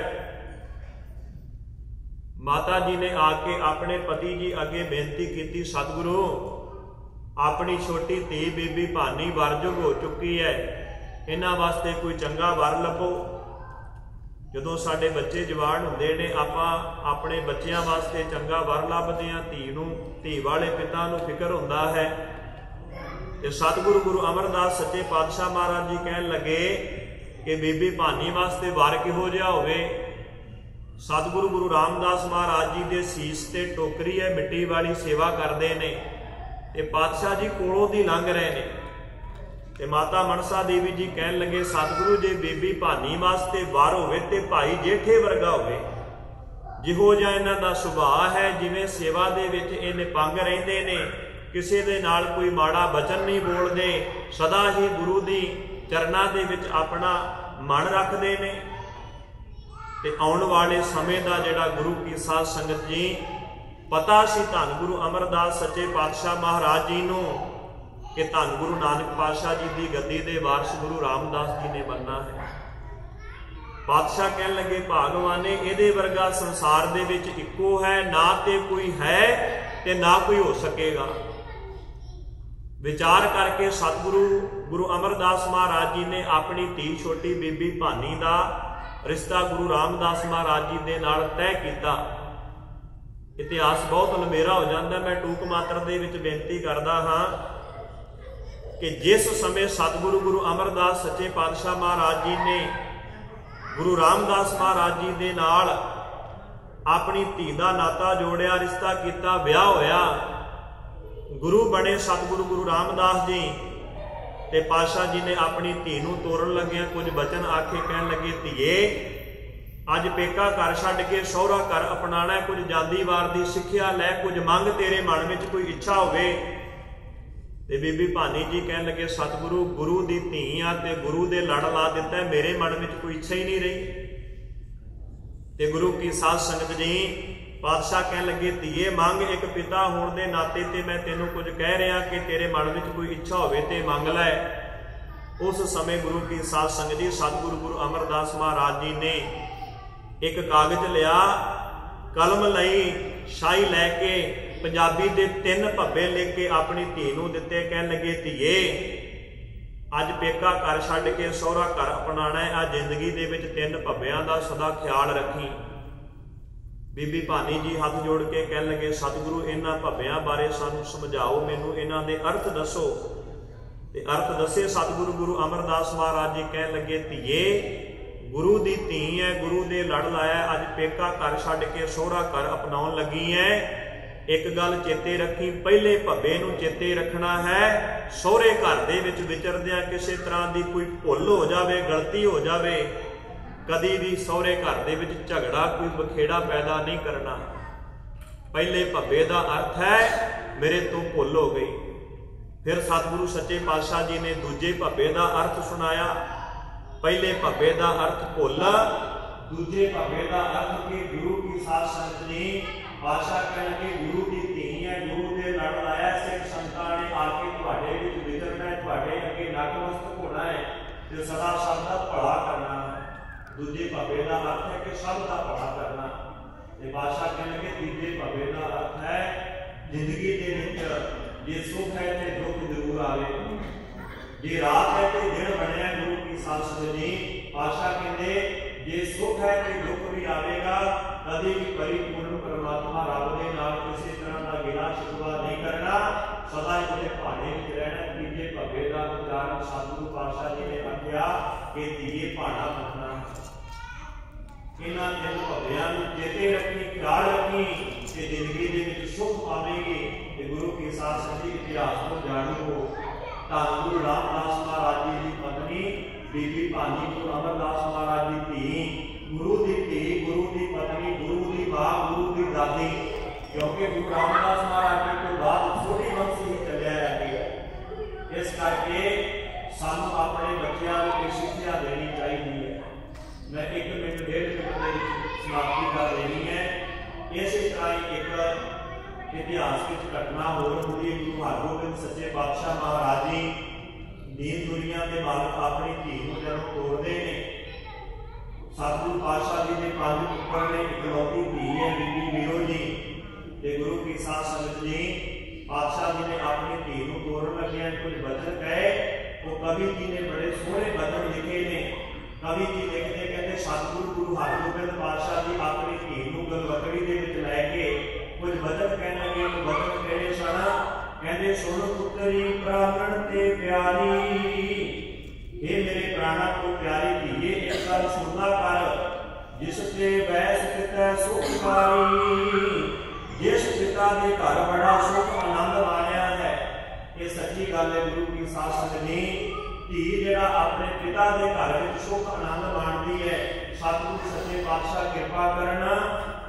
ਮਾਤਾ ਜੀ ਨੇ ਆ ਕੇ ਆਪਣੇ ਪਤੀ ਜੀ ਅੱਗੇ ਬੇਨਤੀ ਕੀਤੀ, ਸਤਿਗੁਰੂ ਆਪਣੀ ਛੋਟੀ ਧੀ ਬੀਬੀ ਭਾਨੀ ਵਰਜੁਗ ਹੋ ਚੁੱਕੀ ਹੈ, ਇਹਨਾਂ ਵਾਸਤੇ ਕੋਈ ਚੰਗਾ ਵਰ ਲੱਭੋ। ਜਦੋਂ ਸਾਡੇ ਬੱਚੇ ਜਵਾਨ ਹੁੰਦੇ ਨੇ, ਆਪਾਂ ਆਪਣੇ ਬੱਚਿਆਂ ਵਾਸਤੇ ਚੰਗਾ ਵਰ ਲੱਭਦੇ ਹਾਂ। ਧੀ ਨੂੰ, ਧੀ ਵਾਲੇ ਪਿਤਾ ਨੂੰ ਫਿਕਰ ਹੁੰਦਾ ਹੈ। ਤੇ ਸਤਿਗੁਰੂ ਗੁਰੂ ਅਮਰਦਾਸ ਸੱਚੇ ਪਾਤਸ਼ਾਹ ਮਹਾਰਾਜ ਜੀ ਕਹਿਣ ਲੱਗੇ ਕਿ ਬੀਬੀ ਭਾਨੀ ਵਾਸਤੇ ਵਰ ਕਿਹੋ ਜਿਹਾ ਹੋਵੇ। ਸਤਿਗੁਰੂ ਗੁਰੂ ਰਾਮਦਾਸ ਮਹਾਰਾਜ ਜੀ ਦੇ ਸੀਸ ਤੇ ਟੋਕਰੀ ਹੈ ਮਿੱਟੀ ਵਾਲੀ, ਸੇਵਾ ਕਰਦੇ ਨੇ ਤੇ ਪਾਤਸ਼ਾਹ ਜੀ ਕੋਲੋਂ ਦੀ ਲੰਘ ਰਹੇ ਨੇ। ਤੇ ਮਾਤਾ ਮਨਸਾ ਦੇਵੀ ਜੀ ਕਹਿਣ ਲੱਗੇ, ਸਤਿਗੁਰੂ ਜੇ ਬੀਬੀ ਭਾਨੀ ਵਾਸਤੇ ਵਰ ਹੋਵੇ ਤੇ ਭਾਈ ਜੇਠੇ ਵਰਗਾ ਹੋਵੇ। ਜਿਹੋ ਜਿਹਾ ਇਹਨਾਂ ਦਾ ਸੁਭਾਅ ਹੈ, ਜਿਵੇਂ ਸੇਵਾ ਦੇ ਵਿੱਚ ਇਹ ਨਿਪੰਗ ਰਹਿੰਦੇ ਨੇ, ਕਿਸੇ ਦੇ ਨਾਲ ਕੋਈ ਮਾੜਾ ਬਚਨ ਨਹੀਂ ਬੋਲਦੇ, ਸਦਾ ਹੀ ਗੁਰੂ ਦੀ ਚਰਨਾਂ ਦੇ ਵਿੱਚ ਆਪਣਾ ਮਨ ਰੱਖਦੇ ਨੇ। ਤੇ ਆਉਣ ਵਾਲੇ ਸਮੇਂ ਦਾ ਜਿਹੜਾ ਗੁਰੂ ਕੀ ਸਾਧ ਸੰਗਤ ਜੀ ਪਤਾ ਸੀ ਧੰਨ ਗੁਰੂ ਅਮਰਦਾਸ ਸੱਚੇ ਪਾਤਸ਼ਾਹ ਮਹਾਰਾਜ ਜੀ ਨੂੰ ਕਿ ਧੰਨ ਗੁਰੂ ਨਾਨਕ ਪਾਤਸ਼ਾਹ ਜੀ ਦੀ ਗੱਦੀ ਦੇ ਵਾਰਿਸ ਗੁਰੂ ਰਾਮਦਾਸ ਜੀ ਨੇ ਬਣਨਾ ਹੈ। ਪਾਤਸ਼ਾਹ ਕਹਿਣ ਲੱਗੇ ਭਾਗਵਾਨੇ ਇਹਦੇ ਵਰਗਾ ਸੰਸਾਰ ਦੇ ਵਿੱਚ ਇੱਕੋ ਹੈ, ਨਾ ਤੇ ਕੋਈ ਹੈ ਤੇ ਨਾ ਕੋਈ ਹੋ ਸਕੇਗਾ। ਵਿਚਾਰ ਕਰਕੇ ਸਤਿਗੁਰੂ ਗੁਰੂ ਅਮਰਦਾਸ ਮਹਾਰਾਜ ਜੀ ਨੇ ਆਪਣੀ ਧੀ ਛੋਟੀ ਬੀਬੀ ਭਾਨੀ ਦਾ ਰਿਸ਼ਤਾ ਗੁਰੂ ਰਾਮਦਾਸ ਮਹਾਰਾਜ ਜੀ ਦੇ ਨਾਲ ਤੈਅ ਕੀਤਾ। ਇਤਿਹਾਸ ਬਹੁਤ ਲੰਮੇਰਾ ਹੋ ਜਾਂਦਾ, ਮੈਂ ਟੂਕ ਮਾਤਰ ਦੇ ਵਿੱਚ ਬੇਨਤੀ ਕਰਦਾ ਹਾਂ ਕਿ ਜਿਸ ਸਮੇਂ ਸਤਿਗੁਰੂ ਗੁਰੂ ਅਮਰਦਾਸ ਸੱਚੇ ਪਾਤਸ਼ਾਹ ਮਹਾਰਾਜ ਜੀ ਨੇ ਗੁਰੂ ਰਾਮਦਾਸ ਮਹਾਰਾਜ ਜੀ ਦੇ ਨਾਲ ਆਪਣੀ ਧੀ ਦਾ ਨਾਤਾ ਜੋੜਿਆ, ਰਿਸ਼ਤਾ ਕੀਤਾ, ਵਿਆਹ ਹੋਇਆ, ਗੁਰੂ ਬਣੇ ਸਤਿਗੁਰੂ ਗੁਰੂ ਰਾਮਦਾਸ ਜੀ, ਤੇ ਪਾਤਸ਼ਾਹ ਜੀ ਨੇ ਆਪਣੀ ਧੀ ਨੂੰ ਤੋਰਨ ਲੱਗਿਆ ਕੁਝ ਬਚਨ ਆਖੇ। ਕਹਿਣ ਲੱਗੇ ਧੀਏ ਅੱਜ ਪੇਕਾ ਘਰ ਛੱਡ ਕੇ ਸਹੁਰਾ ਘਰ ਅਪਣਾਣਾ, ਕੁਝ ਜਾਂਦੀ ਵਾਰ ਦੀ ਸਿੱਖਿਆ ਲੈ, ਕੁਝ ਮੰਗ, ਤੇਰੇ ਮਨ ਵਿੱਚ ਕੋਈ ਇੱਛਾ ਹੋਵੇ। ਤੇ ਬੀਬੀ ਭਾਨੀ ਜੀ ਕਹਿਣ ਲੱਗੇ ਸਤਿਗੁਰੂ ਗੁਰੂ ਦੀ ਧੀ ਆ ਤੇ ਗੁਰੂ ਦੇ ਲੜ ਲਾ ਦਿੱਤਾ, ਮੇਰੇ ਮਨ ਵਿੱਚ ਕੋਈ ਇੱਛਾ ਹੀ ਨਹੀਂ ਰਹੀ। ਤੇ ਗੁਰੂ ਕੀ ਸਾਧ ਸੰਗਤ ਜੀ ਪਾਤਸ਼ਾਹ ਕਹਿਣ ਲੱਗੇ ਧੀਏ ਮੰਗ, ਇੱਕ ਪਿਤਾ ਹੋਣ ਦੇ ਨਾਤੇ ਤੇ ਮੈਂ ਤੈਨੂੰ ਕੁਝ ਕਹਿ ਰਿਹਾ ਕਿ ਤੇਰੇ ਮਨ ਵਿੱਚ ਕੋਈ ਇੱਛਾ ਹੋਵੇ ਤੇ ਮੰਗ ਲੈ। ਉਸ ਸਮੇਂ ਗੁਰੂ ਕੀ ਸਾਧ ਸੰਗਤ ਜੀ ਸਤਿਗੁਰੂ ਗੁਰੂ ਅਮਰਦਾਸ ਮਹਾਰਾਜ ਜੀ ਨੇ ਇੱਕ ਕਾਗਜ਼ ਲਿਆ, ਕਲਮ ਲਈ, ਸ਼ਾਹੀ ਲੈ ਕੇ ਪੰਜਾਬੀ ਦੇ ਤਿੰਨ ਭੱਬੇ ਲਿਖ ਕੇ ਆਪਣੀ ਧੀ ਨੂੰ ਦਿੱਤੇ। ਕਹਿਣ ਲੱਗੇ ਧੀਏ ਅੱਜ ਪੇਕਾ ਘਰ ਛੱਡ ਕੇ ਸਹੁਰਾ ਘਰ ਅਪਣਾਣਾ ਹੈ, ਆ ਜ਼ਿੰਦਗੀ ਦੇ ਵਿੱਚ ਤਿੰਨ ਭੱਬਿਆਂ ਦਾ ਸਦਾ ਖਿਆਲ ਰੱਖੀ। ਬੀਬੀ ਭਾਨੀ ਜੀ ਹੱਥ ਜੋੜ ਕੇ ਕਹਿਣ ਲੱਗੇ ਸਤਿਗੁਰੂ ਇਹਨਾਂ ਭੱਬਿਆਂ ਬਾਰੇ ਸਾਨੂੰ ਸਮਝਾਓ, ਮੈਨੂੰ ਇਹਨਾਂ ਦੇ ਅਰਥ ਦੱਸੋ। ਤੇ ਅਰਥ ਦੱਸੇ ਸਤਿਗੁਰੂ ਗੁਰੂ ਅਮਰਦਾਸ ਮਹਾਰਾਜ ਜੀ। ਕਹਿਣ ਲੱਗੇ ਧੀਏ ਗੁਰੂ ਦੀ ਧੀ ਹੈ, ਗੁਰੂ ਦੇ ਲੜ ਲਾਇਆ, ਅੱਜ ਪੇਕਾ ਘਰ ਛੱਡ ਕੇ ਸਹੁਰਾ ਘਰ ਅਪਣਾਉਣ ਲੱਗੀ ਹੈ। ਇੱਕ ਗੱਲ ਚੇਤੇ ਰੱਖੀ, ਪਹਿਲੇ ਭੱਬੇ ਨੂੰ ਚੇਤੇ ਰੱਖਣਾ ਹੈ, ਸਹੁਰੇ ਘਰ ਦੇ ਵਿੱਚ ਵਿਚਰਦਿਆਂ ਕਿਸੇ ਤਰ੍ਹਾਂ ਦੀ ਕੋਈ ਭੁੱਲ ਹੋ ਜਾਵੇ, ਗਲਤੀ ਹੋ ਜਾਵੇ, ਕਦੀ ਵੀ ਸਹੁਰੇ ਘਰ ਦੇ ਵਿੱਚ ਝਗੜਾ ਕੋਈ ਬਖੇੜਾ ਪੈਦਾ ਨਹੀਂ ਕਰਨਾ। ਪਹਿਲੇ ਭੱਬੇ ਦਾ ਅਰਥ ਹੈ ਮੇਰੇ ਤੋਂ ਭੁੱਲ ਹੋ ਗਈ। ਫਿਰ ਸਤਿਗੁਰੂ ਸੱਚੇ ਪਾਤਸ਼ਾਹ ਜੀ ਨੇ ਦੂਜੇ ਭੱਬੇ ਦਾ ਅਰਥ ਸੁਣਾਇਆ। ਪਹਿਲੇ ਭੱਬੇ ਦਾ ਅਰਥ ਭੁੱਲ, ਦੂਜੇ ਭੱਬੇ ਦਾ ਅਰਥ ਕਿ ਗੁਰੂ ਕੀ ਸਾਧ ਸੰਗਤ ਨੇ ਪਾਤਸ਼ਾਹ ਕਹਿਣ ਕਿ ਗੁਰੂ ਦੀ ਧੀ ਹੈ, ਗੁਰੂ ਦੇ ਲੜ ਲਾਇਆ, ਸਿੱਖ ਸੰਤਾਂ ਨੇ ਆ ਕੇ ਤੁਹਾਡੇ ਵਿੱਚ ਵਿਚਰਨਾ ਹੈ, ਤੁਹਾਡੇ ਅੱਗੇ ਨਤਮਸਤਕ ਹੋਣਾ ਹੈ ਤੇ ਸਦਾ ਸਭ ਦਾ ਭਲਾ ਕਰਨਾ ਹੈ। ਦੂਜੇ ਭੱਬੇ ਦਾ ਅਰਥ ਹੈ ਕਿ ਸਭ ਦਾ ਭਲਾ ਕਰਨਾ। ਤੇ ਪਾਤਸ਼ਾਹ ਕਹਿਣਗੇ ਤੀਜੇ ਭੱਬੇ ਦਾ ਅਰਥ ਹੈ ਜ਼ਿੰਦਗੀ ਦੇ ਵਿੱਚ ਜੇ ਸੁੱਖ ਹੈ ਤੇ ਦੁੱਖ ਜ਼ਰੂਰ ਆਵੇ, ਜੇ ਰਾਤ ਹੈ ਤੇ ਦਿਨ ਬਣਿਆ। ਗੁਰੂ ਕੀ ਸਾਧ ਸੰਗਤ ਜੀ ਪਾਤਸ਼ਾਹ ਕਹਿੰਦੇ ਜੇ ਸੁੱਖ ਹੈ ਤੇ ਦੁੱਖ ਵੀ ਆਵੇਗਾ, ਕਦੇ ਵੀ ਪਰਿਪੂਰਨ ਪਰਮਾਤਮਾ ਰੱਬ ਦੇ ਨਾਲ ਕਿਸੇ ਤਰ੍ਹਾਂ ਦਾ ਗਿਲਾ ਸ਼ਿਕਵਾ ਨਹੀਂ ਕਰਨਾ, ਸਦਾ ਹੀ ਉਹਦੇ ਭਾਣੇ ਵਿੱਚ ਰਹਿਣਾ। ਤੀਜੇ ਭੱਬੇ ਦਾ ਉਚਾਰਨ ਸਤਿਗੁਰੂ ਪਾਤਸ਼ਾਹ ਜੀ ਨੇ ਆਖਿਆ ਕਿ ਧੀਏ ਭਾਣਾ ਮੰਨਣਾ। ਇਹਨਾਂ ਤਿੰਨ ਭੱਬਿਆਂ ਨੂੰ ਚੇਤੇ ਰੱਖੀ, ਖਿਆਲ ਰੱਖੀ ਕਿ ਜ਼ਿੰਦਗੀ ਦੇ ਵਿੱਚ ਸੁੱਖ ਪਾਵੇਗੀ। ਤੇ ਗੁਰੂ ਕੀ ਸਾਧ ਸੰਗਤ ਜੀ ਇਤਿਹਾਸ ਤੋਂ ਜਾਣੂ ਹੋ। ਧੰਨ ਗੁਰੂ ਰਾਮਦਾਸ ਮਹਾਰਾਜ ਜੀ ਦੀ ਪਤਨੀ ਬੀਬੀ ਭਾਨੀ ਗੁਰੂ ਅਮਰਦਾਸ ਮਹਾਰਾਜ ਦੀ ਧੀ, ਗੁਰੂ ਦੀ ਧੀ, ਗੁਰੂ ਦੀ ਪਤਨੀ, ਗੁਰੂ ਦੀ ਮਾਂ, ਗੁਰੂ ਦੀ ਦਾਦੀ, ਕਿਉਂਕਿ ਗੁਰੂ ਰਾਮਦਾਸ ਮਹਾਰਾਜ ਜੀ ਤੋਂ ਬਾਅਦ ਛੋਟੀ ਵੰਸ਼ ਹੀ ਚੱਲਿਆ ਹੈ। ਇਸ ਕਰਕੇ ਸਾਨੂੰ ਆਪਣੇ ਬੱਚਿਆਂ ਨੂੰ ਕੋਈ ਸਿੱਖਿਆ ਦੇਣੀ ਚਾਹੀਦੀ ਹੈ। ਮੈਂ ਇੱਕ ਮਿੰਟ ਡੇਢ ਮਿੰਟ ਦੇ ਵਿੱਚ ਸਮਾਪਤੀ ਕਰ ਦੇਣੀ ਹੈ। ਇਸੇ ਤਰ੍ਹਾਂ ਹੀ ਇੱਕ ਇਤਿਹਾਸ ਵਿੱਚ ਘਟਨਾ ਹੋਰ ਹੁੰਦੀ ਹੈ। ਗੁਰੂ ਹਰਗੋਬਿੰਦ ਸੱਚੇ ਪਾਤਸ਼ਾਹ ਮਹਾਰਾਜ ਜੀ ਦੀਨ ਦੁਨੀਆ ਦੇ ਮਾਲਕ ਆਪਣੀ ਧੀ ਨੂੰ ਜਦੋਂ ਤੋਰਦੇ ਨੇ, ਸਤਿਗੁਰੂ ਪਾਤਸ਼ਾਹ ਜੀ ਦੇ ਪੰਜ ਪੁੱਤਰ ਨੇ, ਇਕਲੌਤੀ ਧੀ ਹੈ ਬੀਬੀ ਮੀਰੋ ਜੀ। ਤੇ ਗੁਰੂ ਕੀ ਸਾਧ ਸੰਗਤ ਜੀ ਪਾਤਸ਼ਾਹ ਜੀ ਨੇ ਆਪਣੀ ਧੀ ਨੂੰ ਤੋਰਨ ਲੱਗਿਆਂ ਕੁਝ ਬਚਨ ਕਹੇ। ਉਹ ਕਵੀ ਜੀ ਨੇ ਬੜੇ ਸੋਹਣੇ ਬਚਨ ਲਿਖੇ ਨੇ। ਕਵੀ ਜੀ ਲਿਖਦੇ ਕਹਿੰਦੇ ਸਤਿਗੁਰੂ ਗੁਰੂ ਹਰਗੋਬਿੰਦ ਪਾਤਸ਼ਾਹ ਜੀ ਆਪਣੀ ਧੀ ਨੂੰ ਗਲਵਕੜੀ ਦੇ ਵਿੱਚ ਲੈ ਕੇ ਕੁਝ ਬਚਨ ਕਹਿਣ ਲੱਗੇ। ਉਹ ਬਚਨ ਕਿਹੜੇ ਸਨ? ਕਹਿੰਦੇ ਸੁਣ ਪੁੱਤਰੀ ਪ੍ਰਾਣਨ ਤੇ ਪਿਆਰੀ, ਇਹ ਮੇਰੇ ਪ੍ਰਾਣਾ ਤੋਂ ਪਿਆਰੀ ਧੀਏ ਇੱਕ ਗੱਲ ਸੁਣਨਾ ਕਰ, ਜਿਸ ਤੇ ਬੈਸ ਪਿਤਾ ਸੁਖ ਪਾਰੀ, ਜਿਸ ਪਿਤਾ ਦੇ ਘਰ ਬੜਾ ਸੁਖ ਆਨੰਦ ਮਾਣਿਆ ਹੈ। ਇਹ ਸੱਚੀ ਗੱਲ ਹੈ। ਗੁਰੂ ਕੀ ਸਾਧ ਸੰਗਤ ਨੇ ਧੀ ਜਿਹੜਾ ਆਪਣੇ ਪਿਤਾ ਦੇ ਘਰ ਵਿੱਚ ਸੁਖ ਆਨੰਦ ਮਾਣਦੀ ਹੈ, ਸਤਿਗੁਰੂ ਸੱਚੇ ਪਾਤਸ਼ਾਹ ਕਿਰਪਾ ਕਰਨ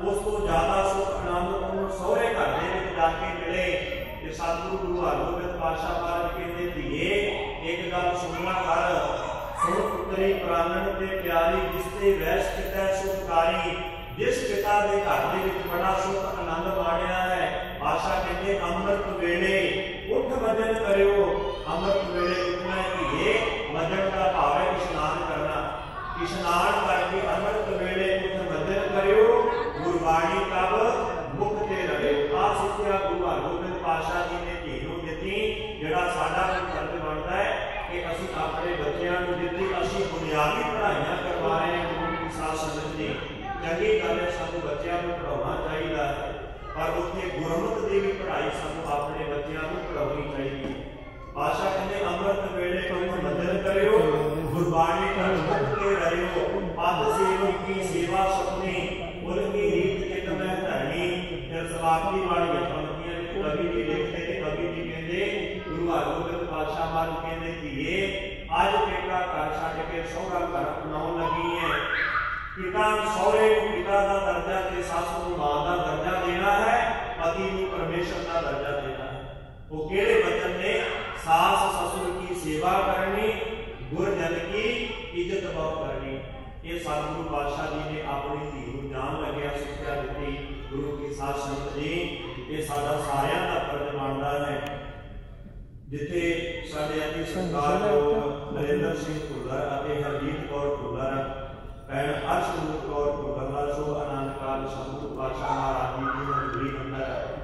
ਉਸ ਤੋਂ ਜ਼ਿਆਦਾ ਸੁਖ ਆਨੰਦ ਉਹਨੂੰ ਸਹੁਰੇ ਘਰ ਦੇ ਵਿੱਚ ਜਾ ਕੇ ਮਿਲੇ। ਤੇ ਸਤਿਗੁਰੂ ਗੁਰੂ ਹਰਗੋਬਿੰਦ ਪਾਤਸ਼ਾਹ ਮਹਾਰਾਜ ਕਹਿੰਦੇ ਧੀਏ ਇੱਕ ਗੱਲ ਸੁਣਨਾ ਕਰ, ਸੁਣ ਪੁੱਤਰੀ ਪ੍ਰਾਨਣ ਤੇ ਪਿਆਰੀ, ਜਿਸ ਤੇ ਵੈਸ ਕਿਤੈ ਸੁਖਕਾਰੀ, ਜਿਸ ਪਿਤਾ ਦੇ ਘਰ ਦੇ ਵਿੱਚ ਬੜਾ ਸੁਖ ਆਨੰਦ ਮਾਣਿਆ ਹੈ। ਪਾਤਸ਼ਾਹ ਕਹਿੰਦੇ ਅੰਮ੍ਰਿਤ ਵੇਲੇ ਉੱਠ ਭਜਨ ਕਰਿਓ। ਅੰਮ੍ਰਿਤ ਵੇਲੇ ਉੱਠਣਾ ਧੀਏ, ਭਜਨ ਦਾ ਭਾਵ ਹੈ ਇਸ਼ਨਾਨ ਕਰਨਾ। ਇਸ਼ਨਾਨ ਕਰਕੇ ਅੰਮ੍ਰਿਤ ਵੇਲੇ ਉੱਠ ਭਜਨ ਕਰਿਓ, ਗੁਰਬਾਣੀ ਤਬ ਮੁਖ ਤੇ ਰਹਿਓ। ਆ ਸਿੱਖਿਆ ਗੁਰੂ ਹਰਗੋਬਿੰਦ ਪਾਤਸ਼ਾਹ ਜੀ ਨੇ ਧੀ ਨੂੰ ਦਿੱਤੀ। ਜਿਹੜਾ ਸਾਡਾ ਵੀ ਫਰਜ਼ ਬਣਦਾ ਹੈ ਕਿ ਅਸੀਂ ਆਪਣੇ ਬੱਚਿਆਂ ਨੂੰ ਦਿੱਤੀ, ਅਸੀਂ ਬੁਨਿਆਦੀ ਪੜ੍ਹਾਈਆਂ ਕਰਵਾ ਰਹੇ ਹਾਂ ਗੁਰੂ ਦੀ ਸਾਧ ਸੰਗਤ ਦੀ। ਚੰਗੀ ਗੱਲ ਹੈ, ਸਾਨੂੰ ਬੱਚਿਆਂ ਨੂੰ ਪੜ੍ਹਾਉਣਾ ਚਾਹੀਦਾ ਹੈ, ਪਰ ਉੱਥੇ ਗੁਰਮਤਿ ਦੀ ਵੀ ਪੜ੍ਹਾਈ ਸਾਨੂੰ ਆਪਣੇ ਬੱਚਿਆਂ ਨੂੰ ਪੜ੍ਹਾਉਣੀ ਚਾਹੀਦੀ ਹੈ। ਪਾਤਸ਼ਾਹ ਕਹਿੰਦੇ ਅੰਮ੍ਰਿਤ ਵੇਲੇ ਕੋਈ ਭਜਨ ਕਰਿਓ, ਗੁਰਬਾਣੀ ਤਬ ਮੁਖ ਤੇ ਰਹਿਓ। ਪਦ ਸੇਵਕ ਕੀ ਸੇਵਾ ਸੁਖਨੀ, ਮੁਲ ਕੀ ਰੀਤ ਚਿਤ ਮਹਿ ਧਰਨੀ। ਫਿਰ ਸਮਾਪਤੀ ਵਾਲੀਆਂ ਪੰਕਤੀਆਂ ਵਿੱਚ ਕਵੀ ਜੀ ਲਿਖਦੇ ਤੇ ਕਵੀ ਜੀ ਕਹਿੰਦੇ ਗੁਰੂ ਹਰਗੋਬਿੰਦ ਪਾਤਸ਼ਾਹ ਮਹਾਰਾਜ ਕਹਿੰਦੇ ਧੀਏ ਅੱਜ ਪੇਕਾ ਘਰ ਛੱਡ ਕੇ ਸਹੁਰਾ ਘਰ ਅਪਣਾਉਣ ਲੱਗੀ ਹੈ। ਪਿਤਾ ਨੂੰ ਸਹੁਰੇ ਨੂੰ ਪਿਤਾ ਦਾ ਦਰਜਾ ਤੇ ਸੱਸ ਨੂੰ ਮਾਂ ਦਾ ਦਰਜਾ ਦੇਣਾ ਹੈ, ਪਤੀ ਨੂੰ ਪਰਮੇਸ਼ਰ ਦਾ ਦਰਜਾ ਦੇਣਾ ਹੈ। ਉਹ ਕਿਹੜੇ ਬਚਨ ਨੇ? ਸਾਸ ਸਸੁਰ ਕੀ ਸੇਵਾ ਕਰਨੀ, ਗੁਰਜਨ ਕੀ ਇੱਜ਼ਤ ਬਹੁਤ ਕਰਨੀ। ਇਹ ਸਤਿਗੁਰੂ ਪਾਤਸ਼ਾਹ ਜੀ ਨੇ ਆਪਣੀ ਧੀ ਨੂੰ ਜਾਣ ਲੱਗਿਆ ਸਿੱਖਿਆ ਦਿੱਤੀ। ਗੁਰੂ ਕੀ ਸਾਧ ਸੰਗਤ ਜੀ, ਇਹ ਸਾਡਾ ਸਾਰਿਆਂ ਦਾ ਫਰਜ਼ ਬਣਦਾ ਹੈ। ਜਿੱਥੇ ਸਾਡੇ ਅਤੀ ਸਤਿਕਾਰਯੋਗ ਨਰਿੰਦਰ ਸਿੰਘ ਭੁੱਲਰ ਅਤੇ ਹਰਜੀਤ ਕੌਰ ਭੁੱਲਰ, ਭੈਣ ਅਰਸ਼ਨੂਰ ਕੌਰ ਭੁੱਲਰ ਦਾ ਸ਼ੁਭ ਆਨੰਦ ਕਾਰਜ ਸਤਿਗੁਰੂ ਪਾਤਸ਼ਾਹ ਮਹਾਰਾਜ ਜੀ ਦੀ ਹਜ਼ੂਰੀ ਅੰਦਰ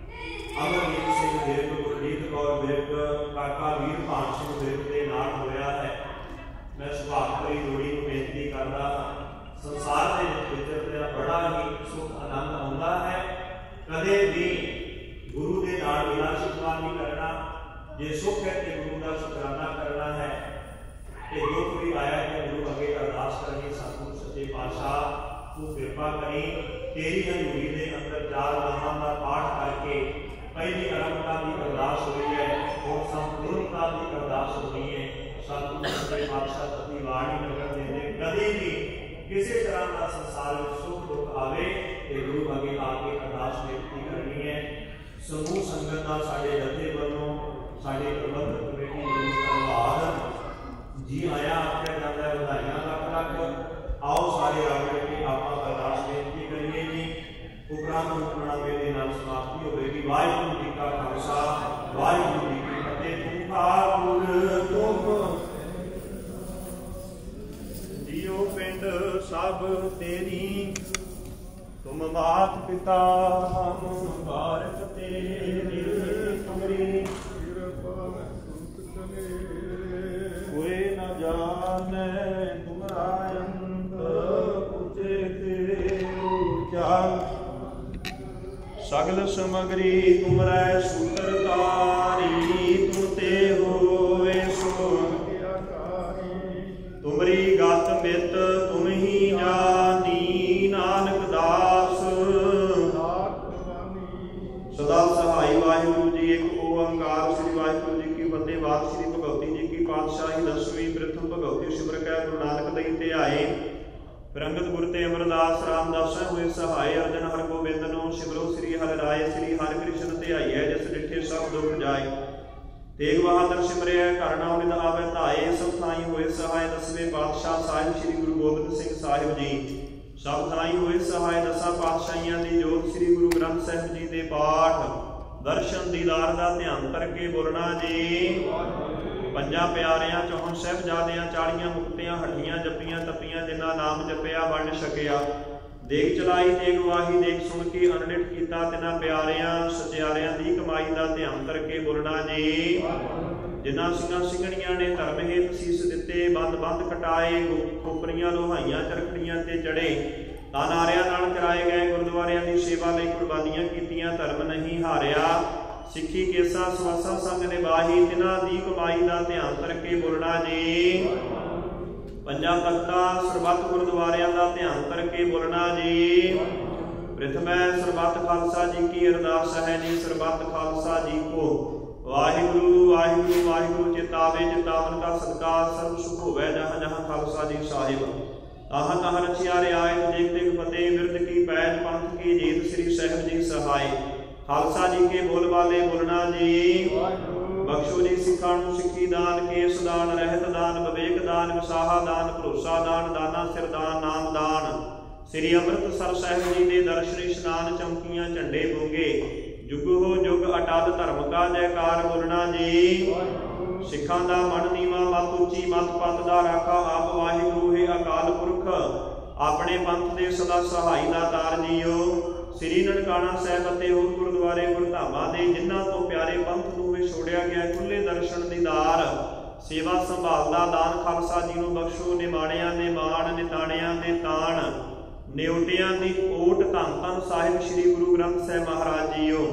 ਅਮਰਜੀਤ ਸਿੰਘ ਵਿਰਕ, ਗੁਰਜੀਤ ਕੌਰ ਵਿਰਕ, ਕਾਕਾ ਵੀਰ ਭਾਨ ਸਿੰਘ ਵਿਰਕ ਦੇ ਨਾਲ ਹੋਇਆ ਹੈ। ਮੈਂ ਸੁਭਾਗ ਭਰੀ ਲੋੜੀ ਨੂੰ ਬੇਨਤੀ ਕਰਦਾ ਹਾਂ, ਸੰਸਾਰ ਦੇ ਵਿੱਚ ਵਿਚਰਦੇ ਦਾ ਬੜਾ ਹੀ ਸੁਖ ਆਨੰਦ ਆਉਂਦਾ ਹੈ। ਕਦੇ ਵੀ ਗੁਰੂ ਦੇ ਨਾਲ ਬਿਨਾਂ ਸ਼ਿਕਵਾ ਨਹੀਂ ਕਰਨਾ। ਜੇ ਸੁਖ ਹੈ ਤੇ ਗੁਰੂ ਦਾ ਸ਼ੁਕਰਾਨਾ ਕਰਨਾ ਹੈ, ਤੇ ਦੁੱਖ ਵੀ ਆਇਆ ਕਿ ਗੁਰੂ ਅੱਗੇ ਅਰਦਾਸ ਕਰਨੀ, ਸਤਿਗੁਰੂ ਸੱਚੇ ਪਾਤਸ਼ਾਹ ਤੂੰ ਕਿਰਪਾ ਕਰੀ। ਤੇਰੀ ਹਜ਼ੂਰੀ ਦੇ ਅੰਦਰ ਚਾਰ ਨਾਮਾਂ ਦਾ ਪਾਠ ਕਰਕੇ ਪਹਿਲੀ ਅਰੰਭਤਾ ਦੀ ਅਰਦਾਸ ਹੋਈ ਹੈ, ਹੁਣ ਸੰਪੂਰਨਤਾ ਦੀ ਅਰਦਾਸ ਹੋਈ ਹੈ। ਸਤਿਗੁਰੂ ਸੱਚੇ ਪਾਤਸ਼ਾਹ ਸਤੀ ਵਾਣੀ ਨਗਰ ਦੇ ਕਦੇ ਵੀ ਕਿਸੇ ਤਰ੍ਹਾਂ ਦਾ ਸੰਸਾਰ ਵਿੱਚ ਸੁੱਖ ਦੁੱਖ ਆਵੇ ਤੇ ਗੁਰੂ ਅੱਗੇ ਆ ਕੇ ਅਰਦਾਸ ਬੇਨਤੀ ਕਰਨੀ ਹੈ। ਸਮੂਹ ਸੰਗਤ ਦਾ ਸਾਡੇ ਜਥੇ ਵੱਲੋਂ, ਸਾਡੇ ਪ੍ਰਬੰਧਕ ਕਮੇਟੀ ਵੱਲੋਂ ਧੰਨਵਾਦ ਜੀ ਆਇਆ ਆਖਿਆ ਜਾਂਦਾ, ਵਧਾਈਆਂ ਲੱਖ ਲੱਖ। ਆਓ ਸਾਰੇ ਰਲ ਮਿਲ ਕੇ ਆਪਾਂ ਅਰਦਾਸ ਬੇਨਤੀ ਕਰੀਏ ਜੀ। ਉਪਰਾਂਤ ਹੁਕਮਣਾ ਵੇਲੇ ਨਾਲ ਸਮਾਪਤੀ ਹੋਵੇਗੀ। ਵਾਹਿਗੁਰੂ ਜੀ ਕਾ ਖਾਲਸਾ, ਵਾਹਿਗੁਰੂ ਜੀ ਕੀ ਫਤਿਹ। ਤੂੰ ਠਾਕੁਰ ਤੁਮ ਜੀਓ ਪਿੰਡ ਸਭ ਤੇਰੀ, ਤੁਮ ਮਾਤ ਪਿਤਾ ਹਮ ਬਾਰਕ ਤੇਰੀ। ਤੁਮਰੀ कोई न जाने तुम्हारा अंत, पूछे ते उचार। सगल समग्री तुमरै सूत्रधारी, तुम ते होए सो तुमरी गत मित तुम ही जानी। नानक दास सदा सहाय। वाहिगुरु जी एक ओंकार। श्री वाहिगुरु जी की फतेह। बात श्री भगवती जी की पातशाही दसवीं प्रथम भगवती सिमर कै गुरु नानक दई ते आए। रंगत गुर ते अमरदास रामदास हुए सहाय। अर्जन हरगोबिंद नो सिमरो श्री हरि राय। श्री हरि कृष्ण ते आइए, जिस डिठे सब दुख जाए। तेग बहादुर सिमरिया घर नाम निद आवे धाए। सब थाई हुए सहाय। दसवें पातशाह साहिब श्री गुरु गोबिंद सिंह साहिब जी। सब थाई हुए सहाय। दसा पातशाहियां दी जोत श्री गुरु ग्रंथ साहिब जी दे पाठ दर्शन दीदार का ध्यान करके बोलना जी। ਪੰਜਾਂ ਪਿਆਰਿਆਂ ਚੌਹਾਂ ਸਾਹਿਬਜ਼ਾਦਿਆਂ ਚਾਲੀਆਂ ਮੁਕਤਿਆਂ ਹੱਡੀਆਂ ਜੱਪੀਆਂ ਤੱਪੀਆਂ ਜਿਨ੍ਹਾਂ ਨਾਮ ਜਪਿਆ ਵੰਡ ਛਕਿਆ। ਦੇਖ ਚਲਾਈ ਦੇਖ ਵਾਹੀ ਦੇਖ ਸੁਣ ਕੇ ਅਨਡਿਠ ਕੀਤਾ ਤਿਨਾਂ ਪਿਆਰਿਆਂ ਸਚਿਆਰਿਆਂ ਦੀ ਕਮਾਈ ਦਾ ਧਿਆਨ ਕਰਕੇ ਬੋਲਣਾ ਜੀ। ਜਿਨ੍ਹਾਂ ਸਿੰਘਾਂ ਸਿੰਘਣੀਆਂ ਨੇ ਧਰਮ ਹੇਤ ਸੀਸ ਦਿੱਤੇ, ਬੰਦ ਬੰਦ ਕਟਾਏ, ਖੋਪਰੀਆਂ ਲੋਹਾਈਆਂ ਚਰਖੜੀਆਂ ਤੇ ਚੜੇ, ਤਾਂ ਨਾਰਿਆਂ ਨਾਲ ਕਰਾਏ ਗਏ ਗੁਰਦੁਆਰਿਆਂ ਦੀ ਸੇਵਾ ਲਈ ਕੁਰਬਾਨੀਆਂ ਕੀਤੀਆਂ, ਧਰਮ ਨਹੀਂ ਹਾਰਿਆ। ਸਿੱਖੀ ਕੇਸਾ ਸਵਾਸਾ ਸੰਗ ਨਿਭਾਹੀ, ਤਿਨਾਂ ਦੀ ਕਮਾਈ ਦਾ ਧਿਆਨ ਕਰਕੇ ਬੋਲਣਾ ਜੀ। ਪੰਜਾਂ ਤਖਤਾਂ ਸਰਬੱਤ ਗੁਰਦੁਆਰਿਆਂ ਦਾ ਧਿਆਨ ਕਰਕੇ ਬੋਲਣਾ ਜੀ। ਪ੍ਰਥਮੈ ਸਰਬੱਤ ਖਾਲਸਾ ਜੀ ਕੀ ਅਰਦਾਸ ਹੈ ਜੀ। ਸਰਬੱਤ ਖਾਲਸਾ ਜੀ ਕੋ ਵਾਹਿਗੁਰੂ ਵਾਹਿਗੁਰੂ ਵਾਹਿਗੁਰੂ। ਚਿਤਾਵੇ ਚਿਤਾਵਨ ਦਾ ਸਤਿਕਾਰ ਸਰਬ ਸੁਖ ਹੋਵੇ ਜਹਾਂ ਜਹਾਂ ਖਾਲਸਾ ਜੀ ਸਾਹਿਬ। ਆਹ ਤਾਹ ਰਚਿਆ ਰਿਆਇਤ ਦੇਖ ਦੇਖ ਫਤਿਹ ਬਿਰਦ ਕੀ ਪੈਜ ਪੰਥ ਕੀ ਜੀਤ ਸ੍ਰੀ ਸਾਹਿਬ ਜੀ ਸਹਾਈ ਖਾਲਸਾ ਜੀ ਕੇ ਬੋਲ ਵਾਲੇ ਬੋਲਣਾ ਜੀ ਬਖਸ਼ੋ ਜੀ ਸਿੱਖਾਂ ਨੂੰ ਸਿੱਖੀ ਦਾਨ ਕੇਸ ਦਾਨ ਰਹਿਤ ਦਾਨ ਵਿਵੇਕ ਦਾਨ ਵਿਸਾਹਾ ਦਾਨ ਭਰੋਸਾ ਦਾਨ ਦਾਨਾ ਸਿਰ ਦਾਨ ਨਾਮ ਦਾਨ ਸ੍ਰੀ ਅੰਮ੍ਰਿਤਸਰ ਸਾਹਿਬ ਜੀ ਦੇ ਦਰਸ਼ਨ ਇਸ਼ਨਾਨ ਚਮਕੀਆਂ ਝੰਡੇ ਬੁੰਗੇ ਜੁਗ ਹੋ ਜੁਗ ਅਟਲ ਧਰਮ ਕਾ ਜੈਕਾਰ ਬੋਲਣਾ ਜੀ ਸਿੱਖਾਂ ਦਾ ਮਨ ਨੀਵਾ ਮਤ ਉੱਚੀ ਮਤ ਪਤ ਦਾ ਰਾਖਾ ਆਪ ਵਾਹਿਗੁਰੂ ਹੈ ਅਕਾਲ ਪੁਰਖ ਆਪਣੇ ਪੰਥ ਦੇ ਸਦਾ ਸਹਾਈ ਦਾ ਤਾਰ ਜੀਓ ਸ੍ਰੀ ਨਨਕਾਣਾ ਸਾਹਿਬ ਅਤੇ ਹੋਰ ਗੁਰਦੁਆਰੇ ਗੁਰਧਾਮਾਂ ਦੇ ਜਿਨ੍ਹਾਂ ਤੋਂ ਪਿਆਰੇ ਪੰਥ ਨੂੰ ਵਿਛੋੜਿਆ ਗਿਆ ਖੁੱਲੇ ਦਰਸ਼ਨ ਦੀਦਾਰ ਸੇਵਾ ਸੰਭਾਲ ਦਾ ਦਾਨ ਖਾਲਸਾ ਜੀ ਨੂੰ ਬਖਸ਼ੋ ਨਿਮਾਣਿਆਂ ਦੇ ਮਾਣ ਨਿਤਾਣਿਆਂ ਦੇ ਤਾਣ ਨਿਉਟਿਆਂ ਦੀ ਓਟ ਧੰਨ ਧੰਨ ਸਾਹਿਬ ਸ੍ਰੀ ਗੁਰੂ ਗ੍ਰੰਥ ਸਾਹਿਬ ਮਹਾਰਾਜ ਜੀਓ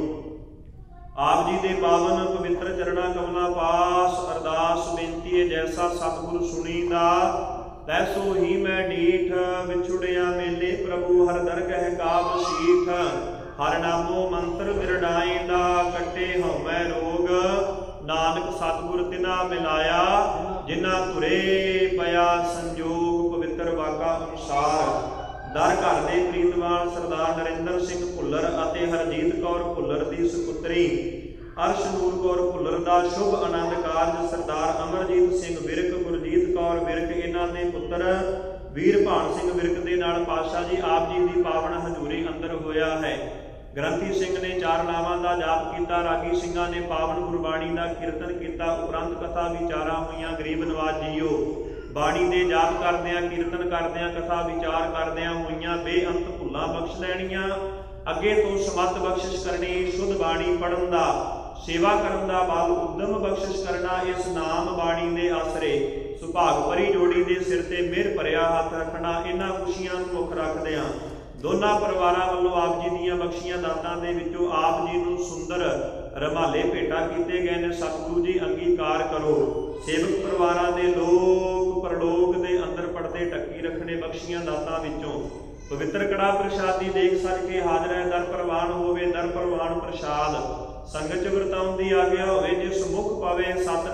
ਆਪ ਜੀ ਦੇ ਪਾਵਨ ਪਵਿੱਤਰ ਚਰਣਾ ਕਮਲਾਂ ਪਾਸ ਅਰਦਾਸ ਬੇਨਤੀ ਹੈ ਜੈਸਾ ਸਤਿਗੁਰ ਸੁਣੀਂਦਾ ਤੈਸੋ ਹੀ ਮੈਂ ਡੀਠ ਵਿਛੁੜਿਆ ਮੇਲੇ ਪ੍ਰਭੂ ਹਰ ਦਰਗਹਿ ਕਾ ਬਸੀਠ ਹਰ ਨਾਮੋ ਮੰਤਰ ਵਿਰਡਾਇਂਦਾ ਕੱਟੇ ਹਉਮੈ ਰੋਗ ਨਾਨਕ ਸਤਿਗੁਰ ਤਿਨਾ ਮਿਲਾਇਆ ਜਿਨ੍ਹਾਂ ਧੁਰੇ ਪਿਆ ਸੰਜੋਗ ਪਵਿੱਤਰ ਵਾਕਾ ਅਨੁਸਾਰ ਦਰ ਘਰ ਦੇ ਪ੍ਰੀਤਵਾਨ ਸਰਦਾਰ ਨਰਿੰਦਰ ਸਿੰਘ ਭੁੱਲਰ ਅਤੇ ਹਰਜੀਤ ਕੌਰ ਭੁੱਲਰ ਦੀ ਸੁਪੁੱਤਰੀ ਅਰਸ਼ਨੂਰ ਕੌਰ ਭੁੱਲਰ ਦਾ ਸ਼ੁਭ ਆਨੰਦ ਕਾਰਜ ਸਰਦਾਰ ਅਮਰਜੀਤ ਸਿੰਘ ਵਿਰਕ ਗੁਰਜੀਤ ਕੌਰ ਵਿਰਕ ਇਹਨਾਂ ਦੇ ਪੁੱਤਰ ਵੀਰ ਭਾਨ ਸਿੰਘ ਵਿਰਕ ਦੇ ਨਾਲ ਪਾਤਸ਼ਾਹ ਜੀ ਆਪ ਜੀ ਦੀ ਪਾਵਨ ਹਜ਼ੂਰੀ ਅੰਦਰ ਹੋਇਆ ਹੈ ਗ੍ਰੰਥੀ ਸਿੰਘ ਨੇ ਚਾਰ ਨਾਵਾਂ ਦਾ ਜਾਪ ਕੀਤਾ ਰਾਗੀ ਸਿੰਘਾਂ ਨੇ ਪਾਵਨ ਗੁਰਬਾਣੀ ਦਾ ਕੀਰਤਨ ਕੀਤਾ ਉਪਰੰਤ ਕਥਾ ਵਿਚਾਰਾਂ ਹੋਈਆਂ ਗਰੀਬ ਨਵਾਜ ਜੀਓ ਬਾਣੀ ਦੇ ਜਾਪ ਕਰਦਿਆਂ ਕੀਰਤਨ ਕਰਦਿਆਂ ਕਥਾ ਵਿਚਾਰ ਕਰਦਿਆਂ ਹੋਈਆਂ ਬੇਅੰਤ ਭੁੱਲਾਂ ਬਖਸ਼ ਲੈਣੀਆਂ ਅੱਗੇ ਤੋਂ ਸਮੱਤ ਬਖਸ਼ਿਸ਼ ਕਰਨੀ ਸ਼ੁੱਧ ਬਾਣੀ ਪੜਨ ਦਾ ਸੇਵਾ ਕਰਨ ਦਾ ਬਲ ਉਦਮ ਬਖਸ਼ਿਸ਼ ਕਰਨਾ ਇਸ ਨਾਮ ਬਾਣੀ ਦੇ ਆਸਰੇ ਸੁਭਾਗ ਭਰੀ ਜੋੜੀ ਦੇ ਸਿਰ ਤੇ ਮਿਹਰ ਭਰਿਆ ਹੱਥ ਰੱਖਣਾ ਇਹਨਾਂ ਖੁਸ਼ੀਆਂ ਨੂੰ ਮੁੱਖ ਰੱਖਦਿਆਂ ਦੋਨਾਂ ਪਰਿਵਾਰਾਂ ਵੱਲੋਂ ਆਪ ਜੀ ਦੀਆਂ ਬਖਸ਼ੀਆਂ ਦਾਤਾਂ ਦੇ ਵਿੱਚੋਂ ਆਪ ਜੀ ਨੂੰ ਸੁੰਦਰ ਰਮਾਲੇ ਭੇਟਾ ਕੀਤੇ ਗਏ ਨੇ ਸਤਿਗੁਰੂ ਜੀ ਅੰਗੀਕਾਰ ਕਰੋ ਸੇਵਕ ਪਰਿਵਾਰਾਂ ਦੇ ਲੋਕ ਪਰਲੋਕ ਦੇ ਅੰਦਰ ਪੜਦੇ ਟੱਕੀ ਰੱਖਣੇ ਬਖਸ਼ੀਆਂ ਦਾਤਾਂ ਵਿੱਚੋਂ ਪਵਿੱਤਰ ਕੜਾ ਪ੍ਰਸ਼ਾਦੀ ਦੇਖ ਸਕ ਕੇ ਹਾਜ਼ਰ ਹੈ ਦਰ ਪ੍ਰਵਾਨ ਹੋਵੇ ਦਰ ਪ੍ਰਵਾਨ ਪ੍ਰਸ਼ਾਦ ਸੰਗਤ ਚ ਵਰਤਾਉਣ ਦੀ ਆਗਿਆ ਹੋਵੇ ਜਿਸ ਮੁਖ ਪਾਵੇ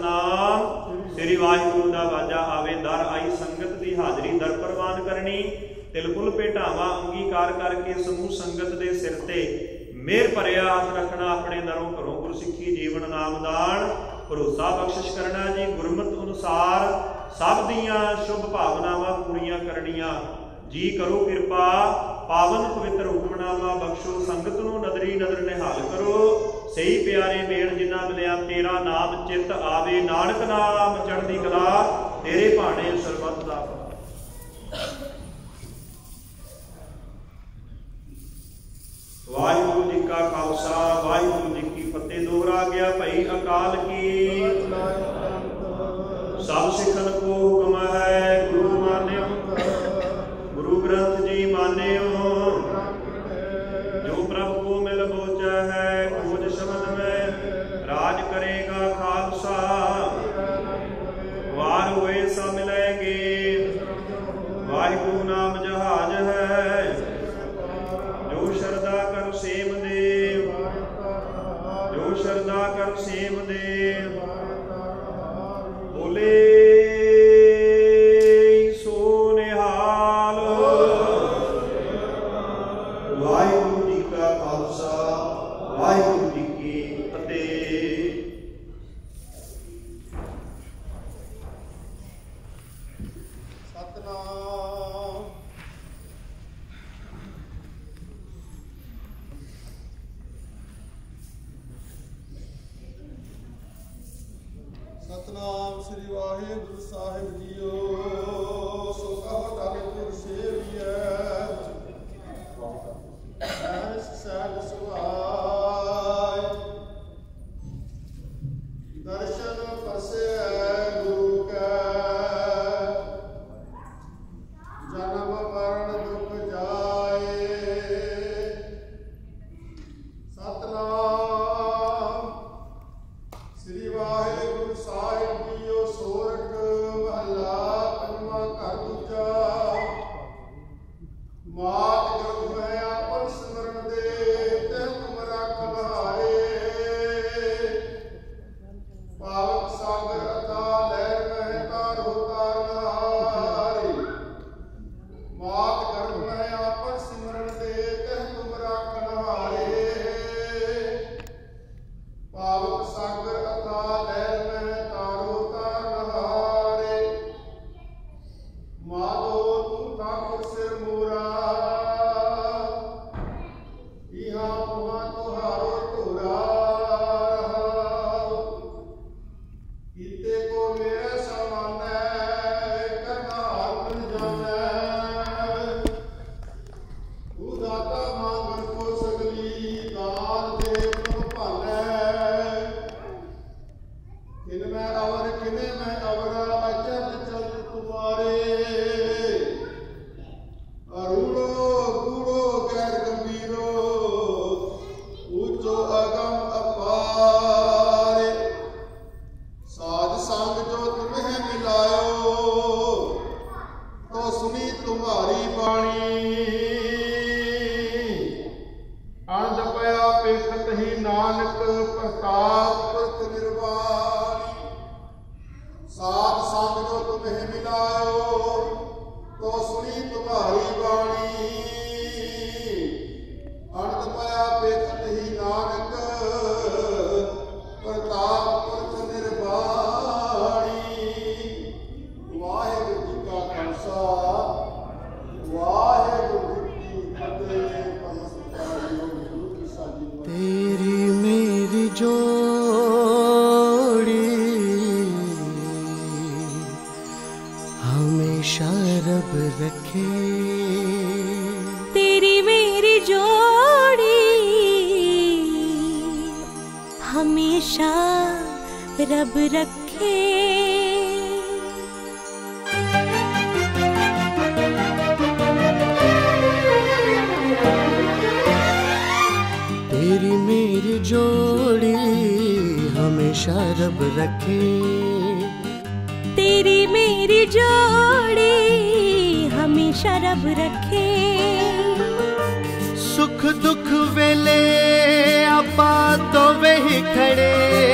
ਸਤਨਾਮ ਸ੍ਰੀ ਵਾਹਿਗੁਰੂ ਦਾ ਵਾਜਾ ਆਵੇ ਦਰ ਆਈ ਸੰਗਤ ਦੀ ਹਾਜ਼ਰੀ ਦਰ ਪ੍ਰਵਾਨ ਕਰਨੀ ਤਿਲ ਫੁੱਲ ਭੇਟਾਵਾਂ ਅੰਗੀਕਾਰ ਕਰਕੇ ਸਮੂਹ ਸੰਗਤ ਦੇ ਸਿਰ ਤੇ ਮਿਹਰ ਭਰਿਆ ਹੱਥ ਰੱਖਣਾ ਆਪਣੇ ਦਰੋਂ ਘਰੋਂ ਗੁਰਸਿੱਖੀ ਜੀਵਨ ਨਾਮਦਾਨ ਭਰੋਸਾ ਬਖਸ਼ਿਸ਼ ਕਰਨਾ ਜੀ ਗੁਰਮਤਿ ਅਨੁਸਾਰ ਸਭ ਦੀਆਂ ਸ਼ੁਭ ਭਾਵਨਾਵਾਂ ਪੂਰੀਆਂ ਕਰਨੀਆਂ ਜੀ ਕਰੋ ਕਿਰਪਾ ਪਾਵਨ ਪਵਿੱਤਰ ਹੁਕਮਨਾਮਾ ਬਖਸ਼ੋ ਸੰਗਤ ਨੂੰ ਨਦਰੀ ਨਦਰ ਨਿਹਾਲ ਕਰੋ ਸਹੀ ਪਿਆਰੇ ਮੇਲ ਜਿਨ੍ਹਾਂ ਮਿਲਿਆ ਤੇਰਾ ਨਾਮ ਚਿੱਤ ਆਵੇ ਨਾਨਕ ਨਾਮ ਚੜ੍ਹਦੀ ਕਲਾ ਤੇਰੇ ਭਾਣੇ ਸਰਬੱਤ ਦਾ ਵਾਹਿਗੁਰੂ ਜੀ ਕਾ ਖਾਲਸਾ ਵਾਹਿਗੁਰੂ ਜੀ ਕੀ ਫਤਿਹ ਦੋਹਰਾ ਗਿਆ ਭਈ ਅਕਾਲ ਕੀ ਸਭ ਸਿੱਖਨ ਕੋ ਹੁਕਮ ਹੈ ਗੁਰੂ ਮਾਨਿਓ ਗੁਰੂ ਗ੍ਰੰਥ ਜੀ ਮਾਨਿਓ ਜੋ ਪ੍ਰਭ ਕੋ ਮਿਲ ਬੋਚਾ ਹੈ ਖੋਜ ਸ਼ਬਦ ਮੈਂ ਰਾਜ ਕਰੇਗਾ ਖਾਲਸਾ ਵਾਰ ਹੋਏ ਸਭ ਮਿਲੇਗੇ ਵਾਹਿਗੁਰੂ ਨਾਮ ਜਹਾਜ ਹੈ ਜੋ ਸ਼ਰਧਾ ਕਰ ਸੇਮ ਦੇਵ ਜੋ ਸ਼ਰਧਾ ਕਰ ਸੇਮ ਦੇਵ ਬੋਲੇ ਸੋ ਨਿਹਾਲ ਵਾਹਿਗੁਰੂ ਜੀ ਕਾ ਖਾਲਸਾ ਵਾਹਿਗੁਰੂ ਜੀ ਕੀ ਫਤਿਹ ਸਤਨਾਮ ਸਤਨਾਮ ਸ੍ਰੀ ਵਾਹਿਗੁਰੂ ਸਾਹਿਬ ਜੀਓ ਸੋ ਕਹੋ ਟਾਲੇ ਸੇਵੀਐ ਐਸ ਸਹਿਜ ਸੁਭਾਇ ਦਰਸ਼ਨ ਪਰਸੈ ਗੁਰੂ ਕੈ ਜਨਮ ਮਰਨ ਦੁਖ ਜਾਏ ਸਤਨਾਮ ਸ੍ਰੀ ਵਾਹਿਗੁਰੂ ਸਾਹਿਬ ਜੀਓ ਸੋਰਠ ਮਹਲਾ ਪੰਜਵਾਂ ਘਰ ਦੂਜਾ ਮਾਤ ਜਗ ਮੈਂ ਆਪਨ ਸਿਮਰਨ ਦੇ ਤਿੰਨ संग जो तुम्हें मिलायो, तो सुनी तुम्हारी बाणी। अनंत पाया पेखत ही नानक, प्रताप पुरख निर्वाणी। वाहिगुरु जी का खालसा, वाहिगुरु जी की फतेह। तेरी मेरी जोड़ी हमेशा रब रखे, तेरी मेरी जोड़ी हमेशा रब रखे। तेरी मेरी जोड़ी हमेशा रब रखे, तेरी मेरी जोड़ी हमेशा रब रखे। सुख दुख वेले आपा तो वही खड़े,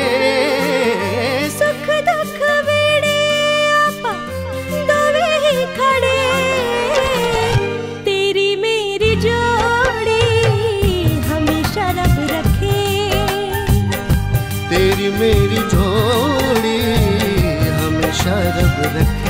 सुख दुख वेले आपा तो वही खड़े। तेरी मेरी जोड़ी हमेशा रब रखे, तेरी मेरी जोड़ी हमेशा रब रखे।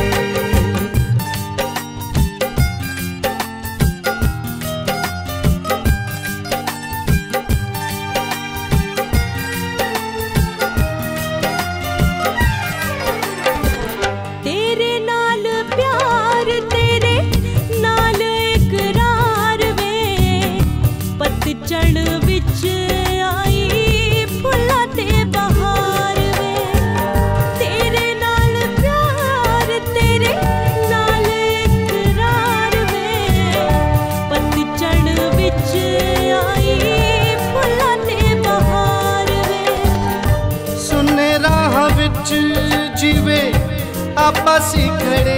तेरे नाल प्यार, तेरे नाल इकरार वे, पतझड़ विच आई फुल्लां ते बहार वे। तेरे नाल प्यार, तेरे नाल इकरार वे, पतझड़ विच आई फुल्लां ते बहार वे। सुने राह विच जीवे आपा सी खड़े,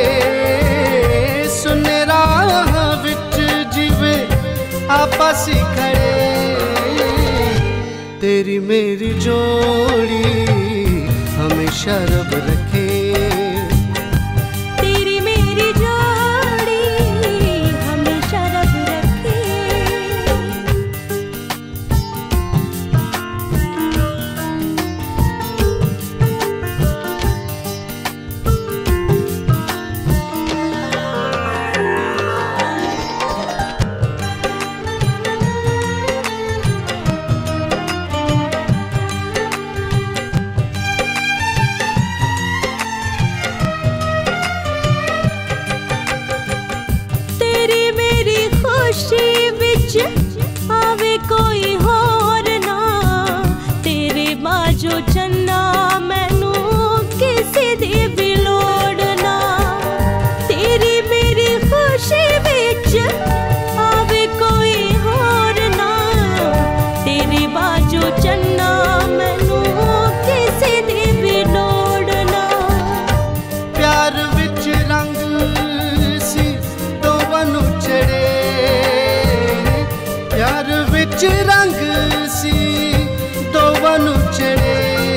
सुने राह विच जीवे आपा सी खड़े। तेरी मेरी जोड़ी हमेशा रब रखे, तेरी मेरी जोड़ी हमेशा रब रखे। तेरी मेरी खुशी विच आवे कोई होर ना, तेरे बाजो चन्ना मैनू किसी दी भी लोड़ ना। तेरी मेरी खुशी विच आवे कोई होर ना, तेरे बाजो चन्ना मैनू किसी दी भी लोड़ ना। प्यार विच रंग सी दोवां नू चढ़े, प्यार विच रंग सी दोवां नू चढ़े।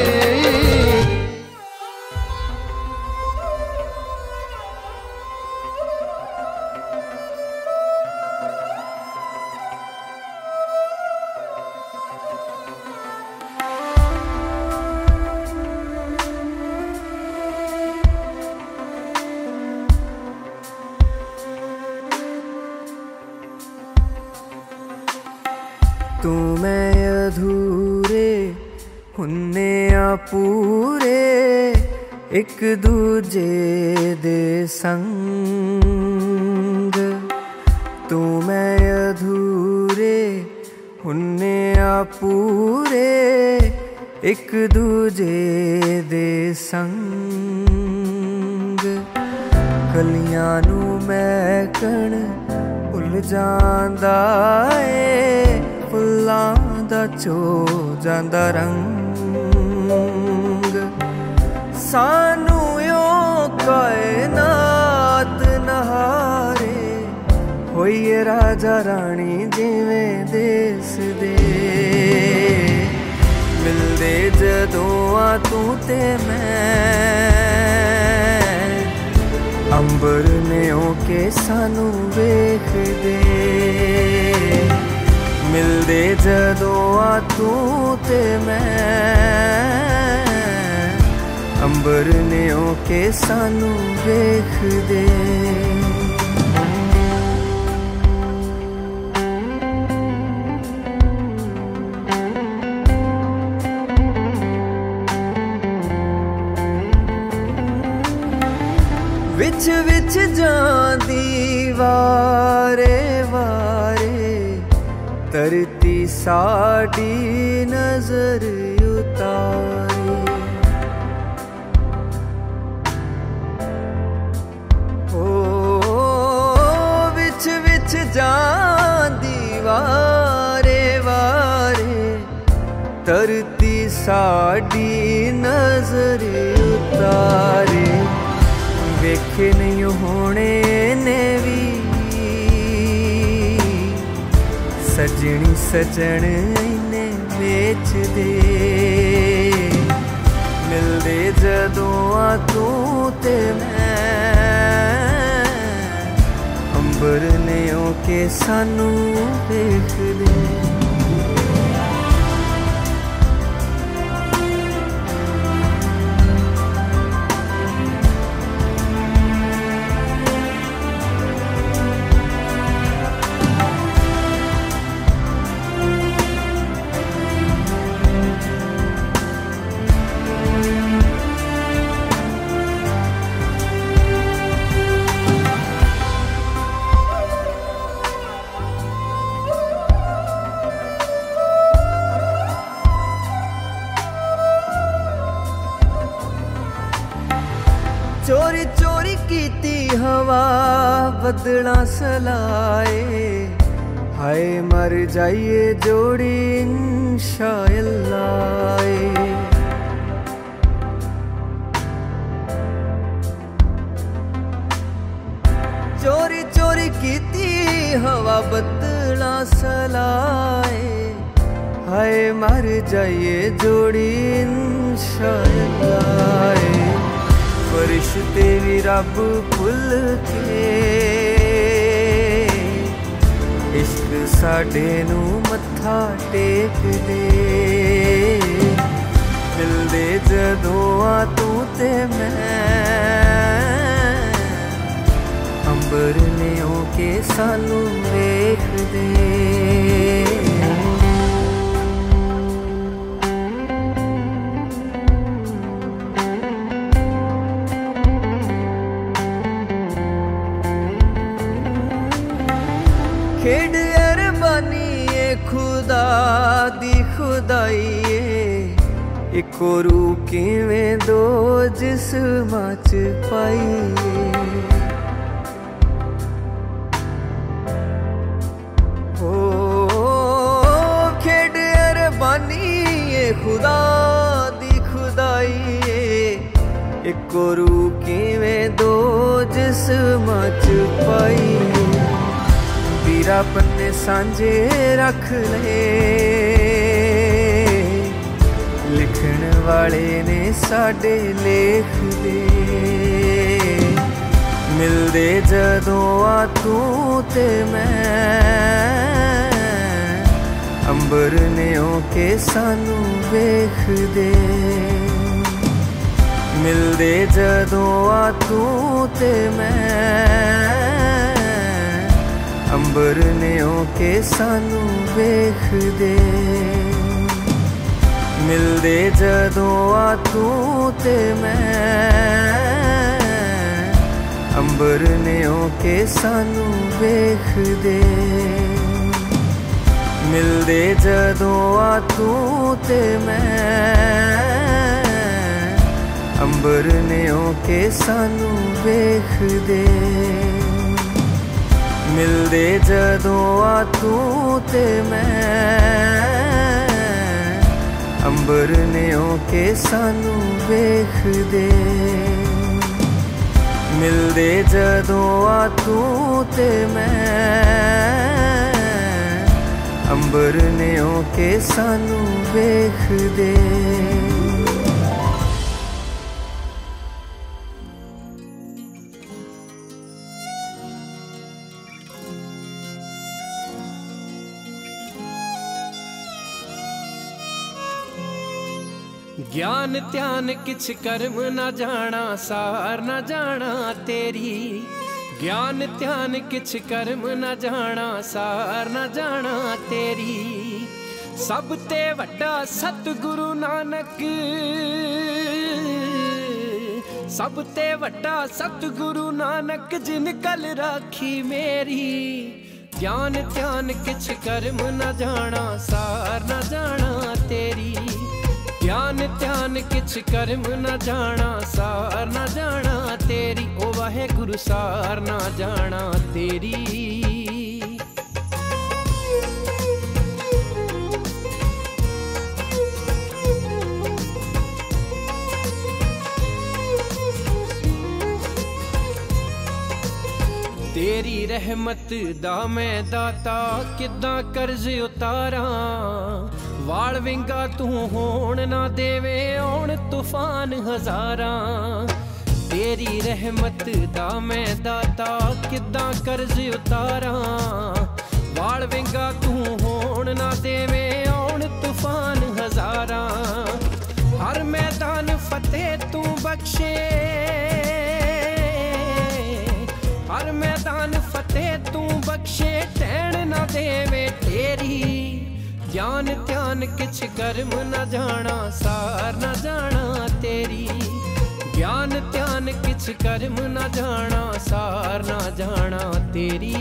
तू मैं अधूरे हुन्ने आ पूरे, एक दूजे दे संग। तू मैं अधूरे हुन्ने आ पूरे, एक दूजे दे संग। कलियां नू महकण भुल जांदा ए, फुल्लां दा चो जांदा रंग। सानू यो कायनात नहारे, होइए राजा रानी जिवें देस दे। मिलदे जदों आ तू ते मैं अंबर ने ओके सानू वेख दे मिलदे जदों आ तू ते मैं अंबर ने ओके सानू वेख दे विच विच जांदी वारे वारे तरती साड़ी नजर उतारे ओ विच विच जांदी वारे वारे तरती साड़ी नजर उतारे वेखे नहीं होने ने भी सजनी सजन इन्ने बेच दे मिलदे जदों आ तू ते मैं अंबर ने ओके सानू वेख दे चोरी चोरी कीती हवा बदला सलाए हाय मर जाइए जोड़ी इंशाअल्लाह चोरी चोरी कीती हवा बदला सलाए हाय मर जाइए जोड़ी इंशाअल्लाह फरिश्ते भी रब भुल के इश्क साडे नू मत्था टेक दे मिलदे जदों आ तू ते मैं अंबर ने ओके सानू वेख दे खेड अरबानी ए खुदा दी खुदाई इको रू किवें दो जिस्मां च पाईए ओ खेड अरबानी ए खुदा दी खुदाई इको रू किवें दो जिस्मां च पाईए पीरा पन्ने सांझे रख ले लिखण वाले ने साडे लेख दे मिलदे जदों आ तू ते मैं अंबर ने ओके सानू वेख दे मिलदे जदों आ तू ते मैं अंबर ने ओके सानू वेख दे मिलदे जदों आ तू ते मैं अंबर ने ओके सानू वेख दे मिलदे जदों आ तू ते मैं अंबर ने ओके सानू वेख दे मिलदे जदों आ तू ते मैं अंबर ने ओके सानू वेख दे मिलदे जदों आ तू ते मैं अंबर ने के सानू वेख दे। ज्ञान ध्यान किछ कर्म न जाना, सार न जाना तेरी। ज्ञान ध्यान किछ कर्म न जाना, सार न जाना तेरी। सब ते वड्डा सतगुरु नानक, सब ते वड्डा सतगुरु नानक, जिन कल राखी मेरी। ज्ञान ध्यान किछ कर्म न जाना, सार न जाना तेरी। ज्ञान ध्यान किछ कर्म न जाना, सार न जाना तेरी। ओ वाहे गुरु सार न जाना तेरी। तेरी रहमत दा मैं दाता, किद्दां कर्ज उतारा। वाल विंगा तू होण ना देवे, आउण तूफान हजारा। तेरी रहमत दा मैं दाता, किद्दां कर्ज उतारा। वाल विंगा तू होण ना देवे, आउण तूफान हजारा। हर मैदान फतेह तू बख्शे, हर मैदान फतेह तू बख्शे, टैण ना देवे तेरी। ज्ञान ध्यान किछ कर्म न जाना, सार न जाना तेरी। ज्ञान ध्यान किछ कर्म न जाना, सार न जाना तेरी।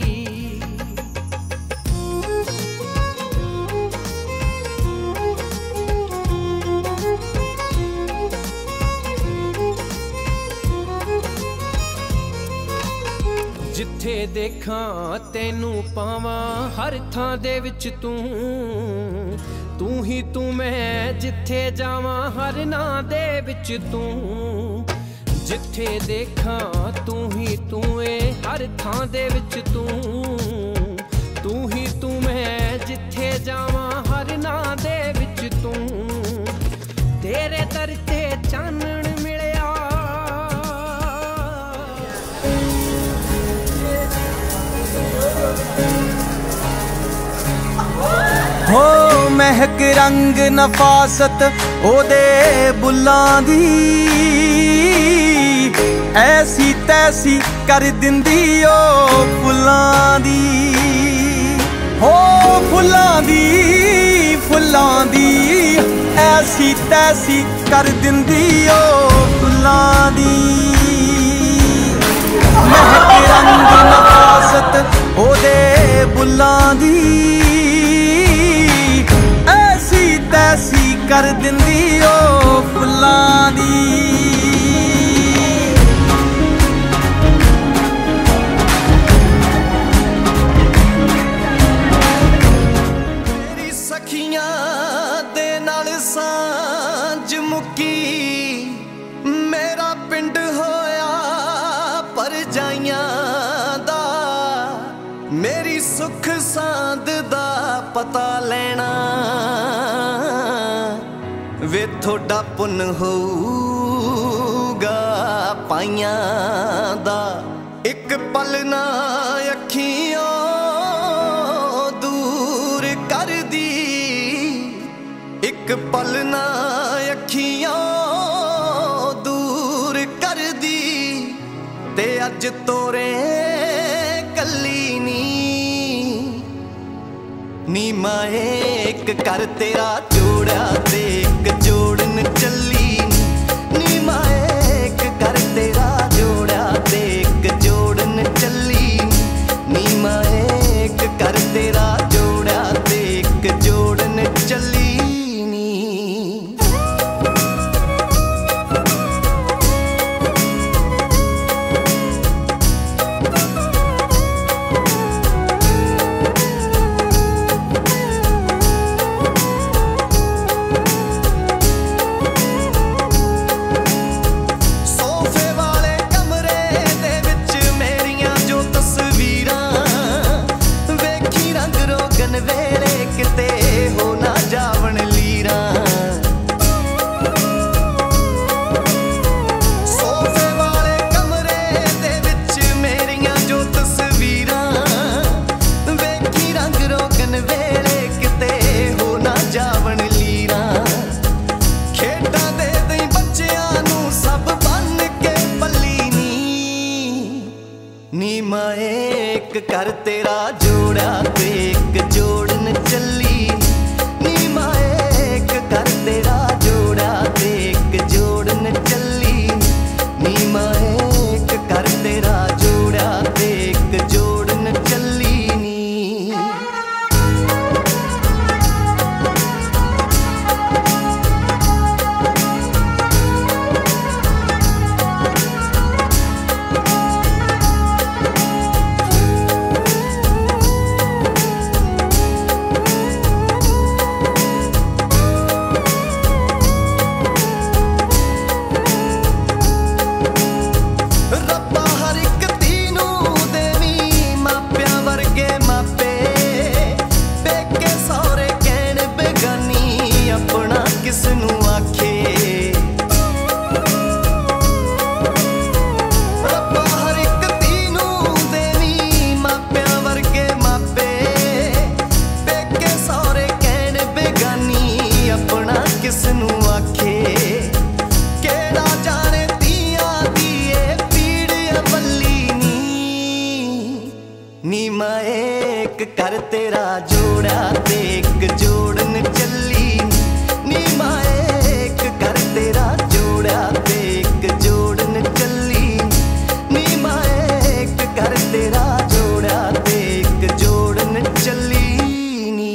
जिथे देखा तेनू पावा, हर थां दे विच तू। तू ही तू मैं जिथे जावा, हर नां दे विच तू। जिथे देखा तू ही तू ए, हर थां दे विच तू। तू ही तू मैं जिथे जावा, हर नां दे विच तू। तेरे दर ते चानण मिलिया, हो महक रंग नफासत ओदे बुल्लां दी। ऐसी तैसी कर दिंदी ओ फुल्लां दी। हो फुल्लां दी फुल्लां दी, ऐसी तैसी कर दिंदी ओ फुल्लां दी। महक रंग नफासत ओदे बुल्लां दी। ऐसी तैसी कर दिंदी ओ फुल्लां दी। मेरी सखियां दे नाल सांझ मुक्की, मेरा पिंड होया परजाइयां दा। मेरी सुख सांद दा पता लेना, वे थोड़ा पुन होगा पाइयां दा। एक पल ना अखियों दूर कर दी, एक पल ना अखियों दूर कर दी। ते अज तोरे कली नी नी माए, एक कर तेरा जोड़ा ते एक जोड़न चली। नी माए एक कर तेरा जोड़ा ते एक जोड़न चली। नी माए एक कर तेरा जोड़ा ते एक जोड़न चली। नी माए एक कर तेरा जोड़ा ते एक जोड़न चली नी माए एक कर तेरा जोड़ा ते एक जोड़न चली नी माए एक कर तेरा जोड़ा ते एक जोड़न चली नी नी माए एक कर तेरा जोड़ा ते एक जोड़न चली नी माए एक कर तेरा जोड़ा ते एक जोड़न चली नी माए एक कर तेरा जोड़ा ते एक जोड़न चली नी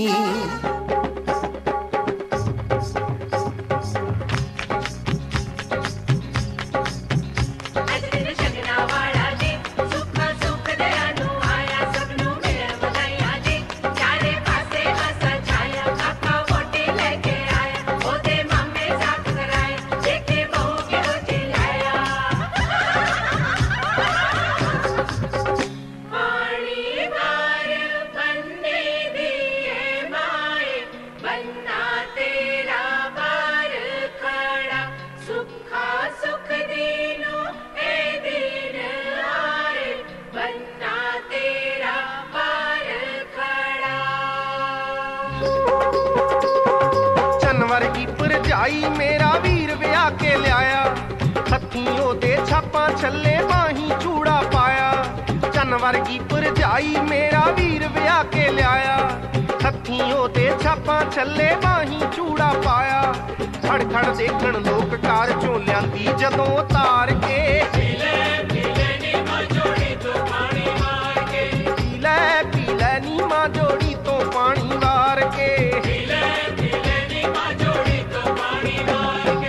मेरा वीर विआह के लिया हथियों दे छापा छले बाही चूड़ा पाया चन वर्गी भरजाई मेरा वीर विआह के लिया हथियों दे छापा छले बाही चूड़ा पाया खड़ खड़ देखण लोक कार चों लियांदी जदों तार के पीले पीले नी मां जोड़ी तो पानी मार के पीले पीले नी मां जोड़ी तो पानी मार के पीले पीले नी मां जोड़ी तो पानी मार के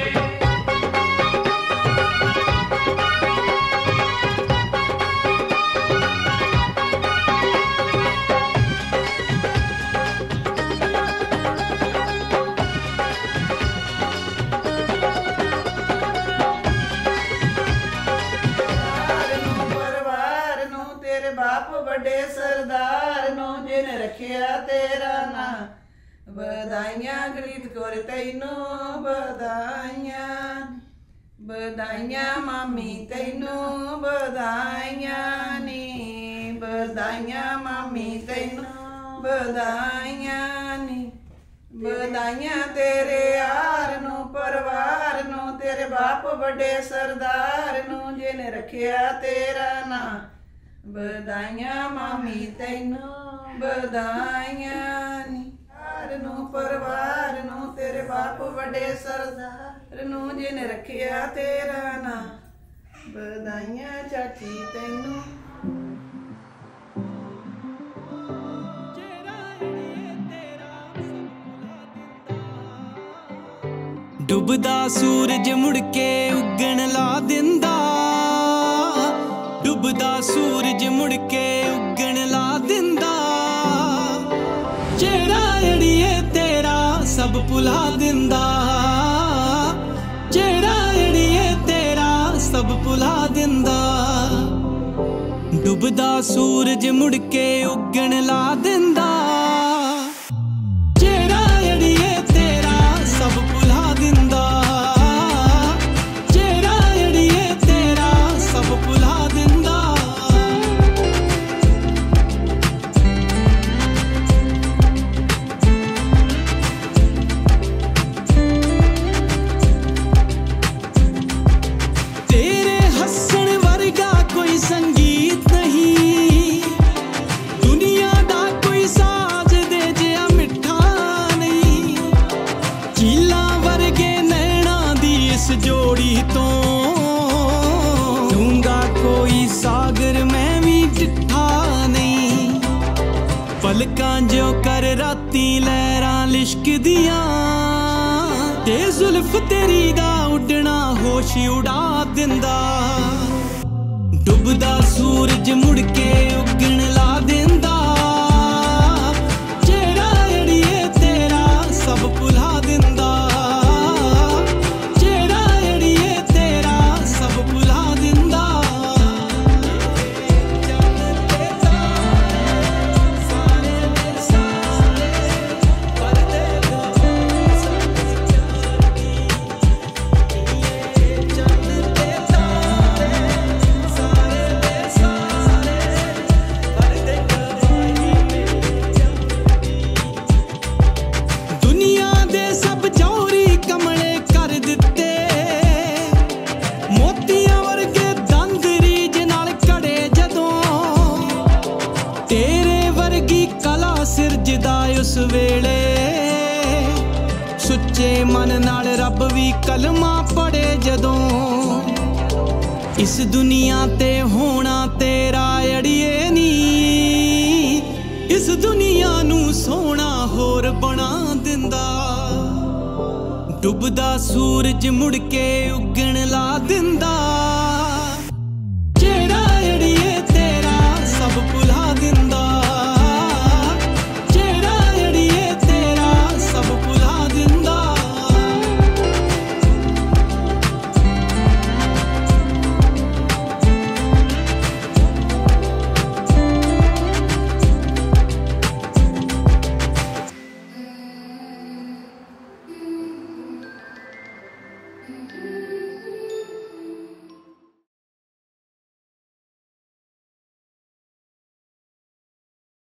बड़े सरदार नो जिन रखिया तेरा ना बधाइयां गलीत कोर तैनू बधाइयां बधाइयां मामी तैनू बधाइयां नी बधाइयां मामी तैनू बधाइयां नी बधाइयां तेरे यार नू परिवार नू तेरे बाप बड़े सरदार नू जिन रखिया तेरा ना बधाइयां मामी तैनू बधाइयां नी नू परिवार नू तेरे बाप बड़े सरदार नू जिन रखिया तेरा ना बधाइयां चाची तैनू डुबदा सूरज मुड़ के उगण ला दिंदा डुबदा सूरज मुड़ के उगण ला दिंदा जेड़ा अड़िए तेरा सब भुला दिंदा जेड़ा अड़िए तेरा सब भुला दिंदा डुबदा सूरज मुड़ के उगण ला दिंदा जेड़ा अड़िए तेरा सब भुला दिंदा जेड़ा अड़िए तेरा सब भुला दिंदा तेरे हंसण वर्गा कोई संगीत नहीं मोती लहरां लिशकदियां ते जुल्फ तेरी दा उडना होश उड़ा दिंदा डुबदा सूरज मुड़ के उगण ला दिंदा चेहरा अड़िए तेरा सब भुला दिंदा चेहरा अड़िए तेरा सब भुला दिंदा उस वेले सुच्चे मन नाल रब भी कलमा पढ़े जदों इस दुनिया ते होना तेरा अड़िए नी इस दुनिया नू सोना होर बना दिंदा डुबदा सूरज मुड़ के उगण ला दिंदा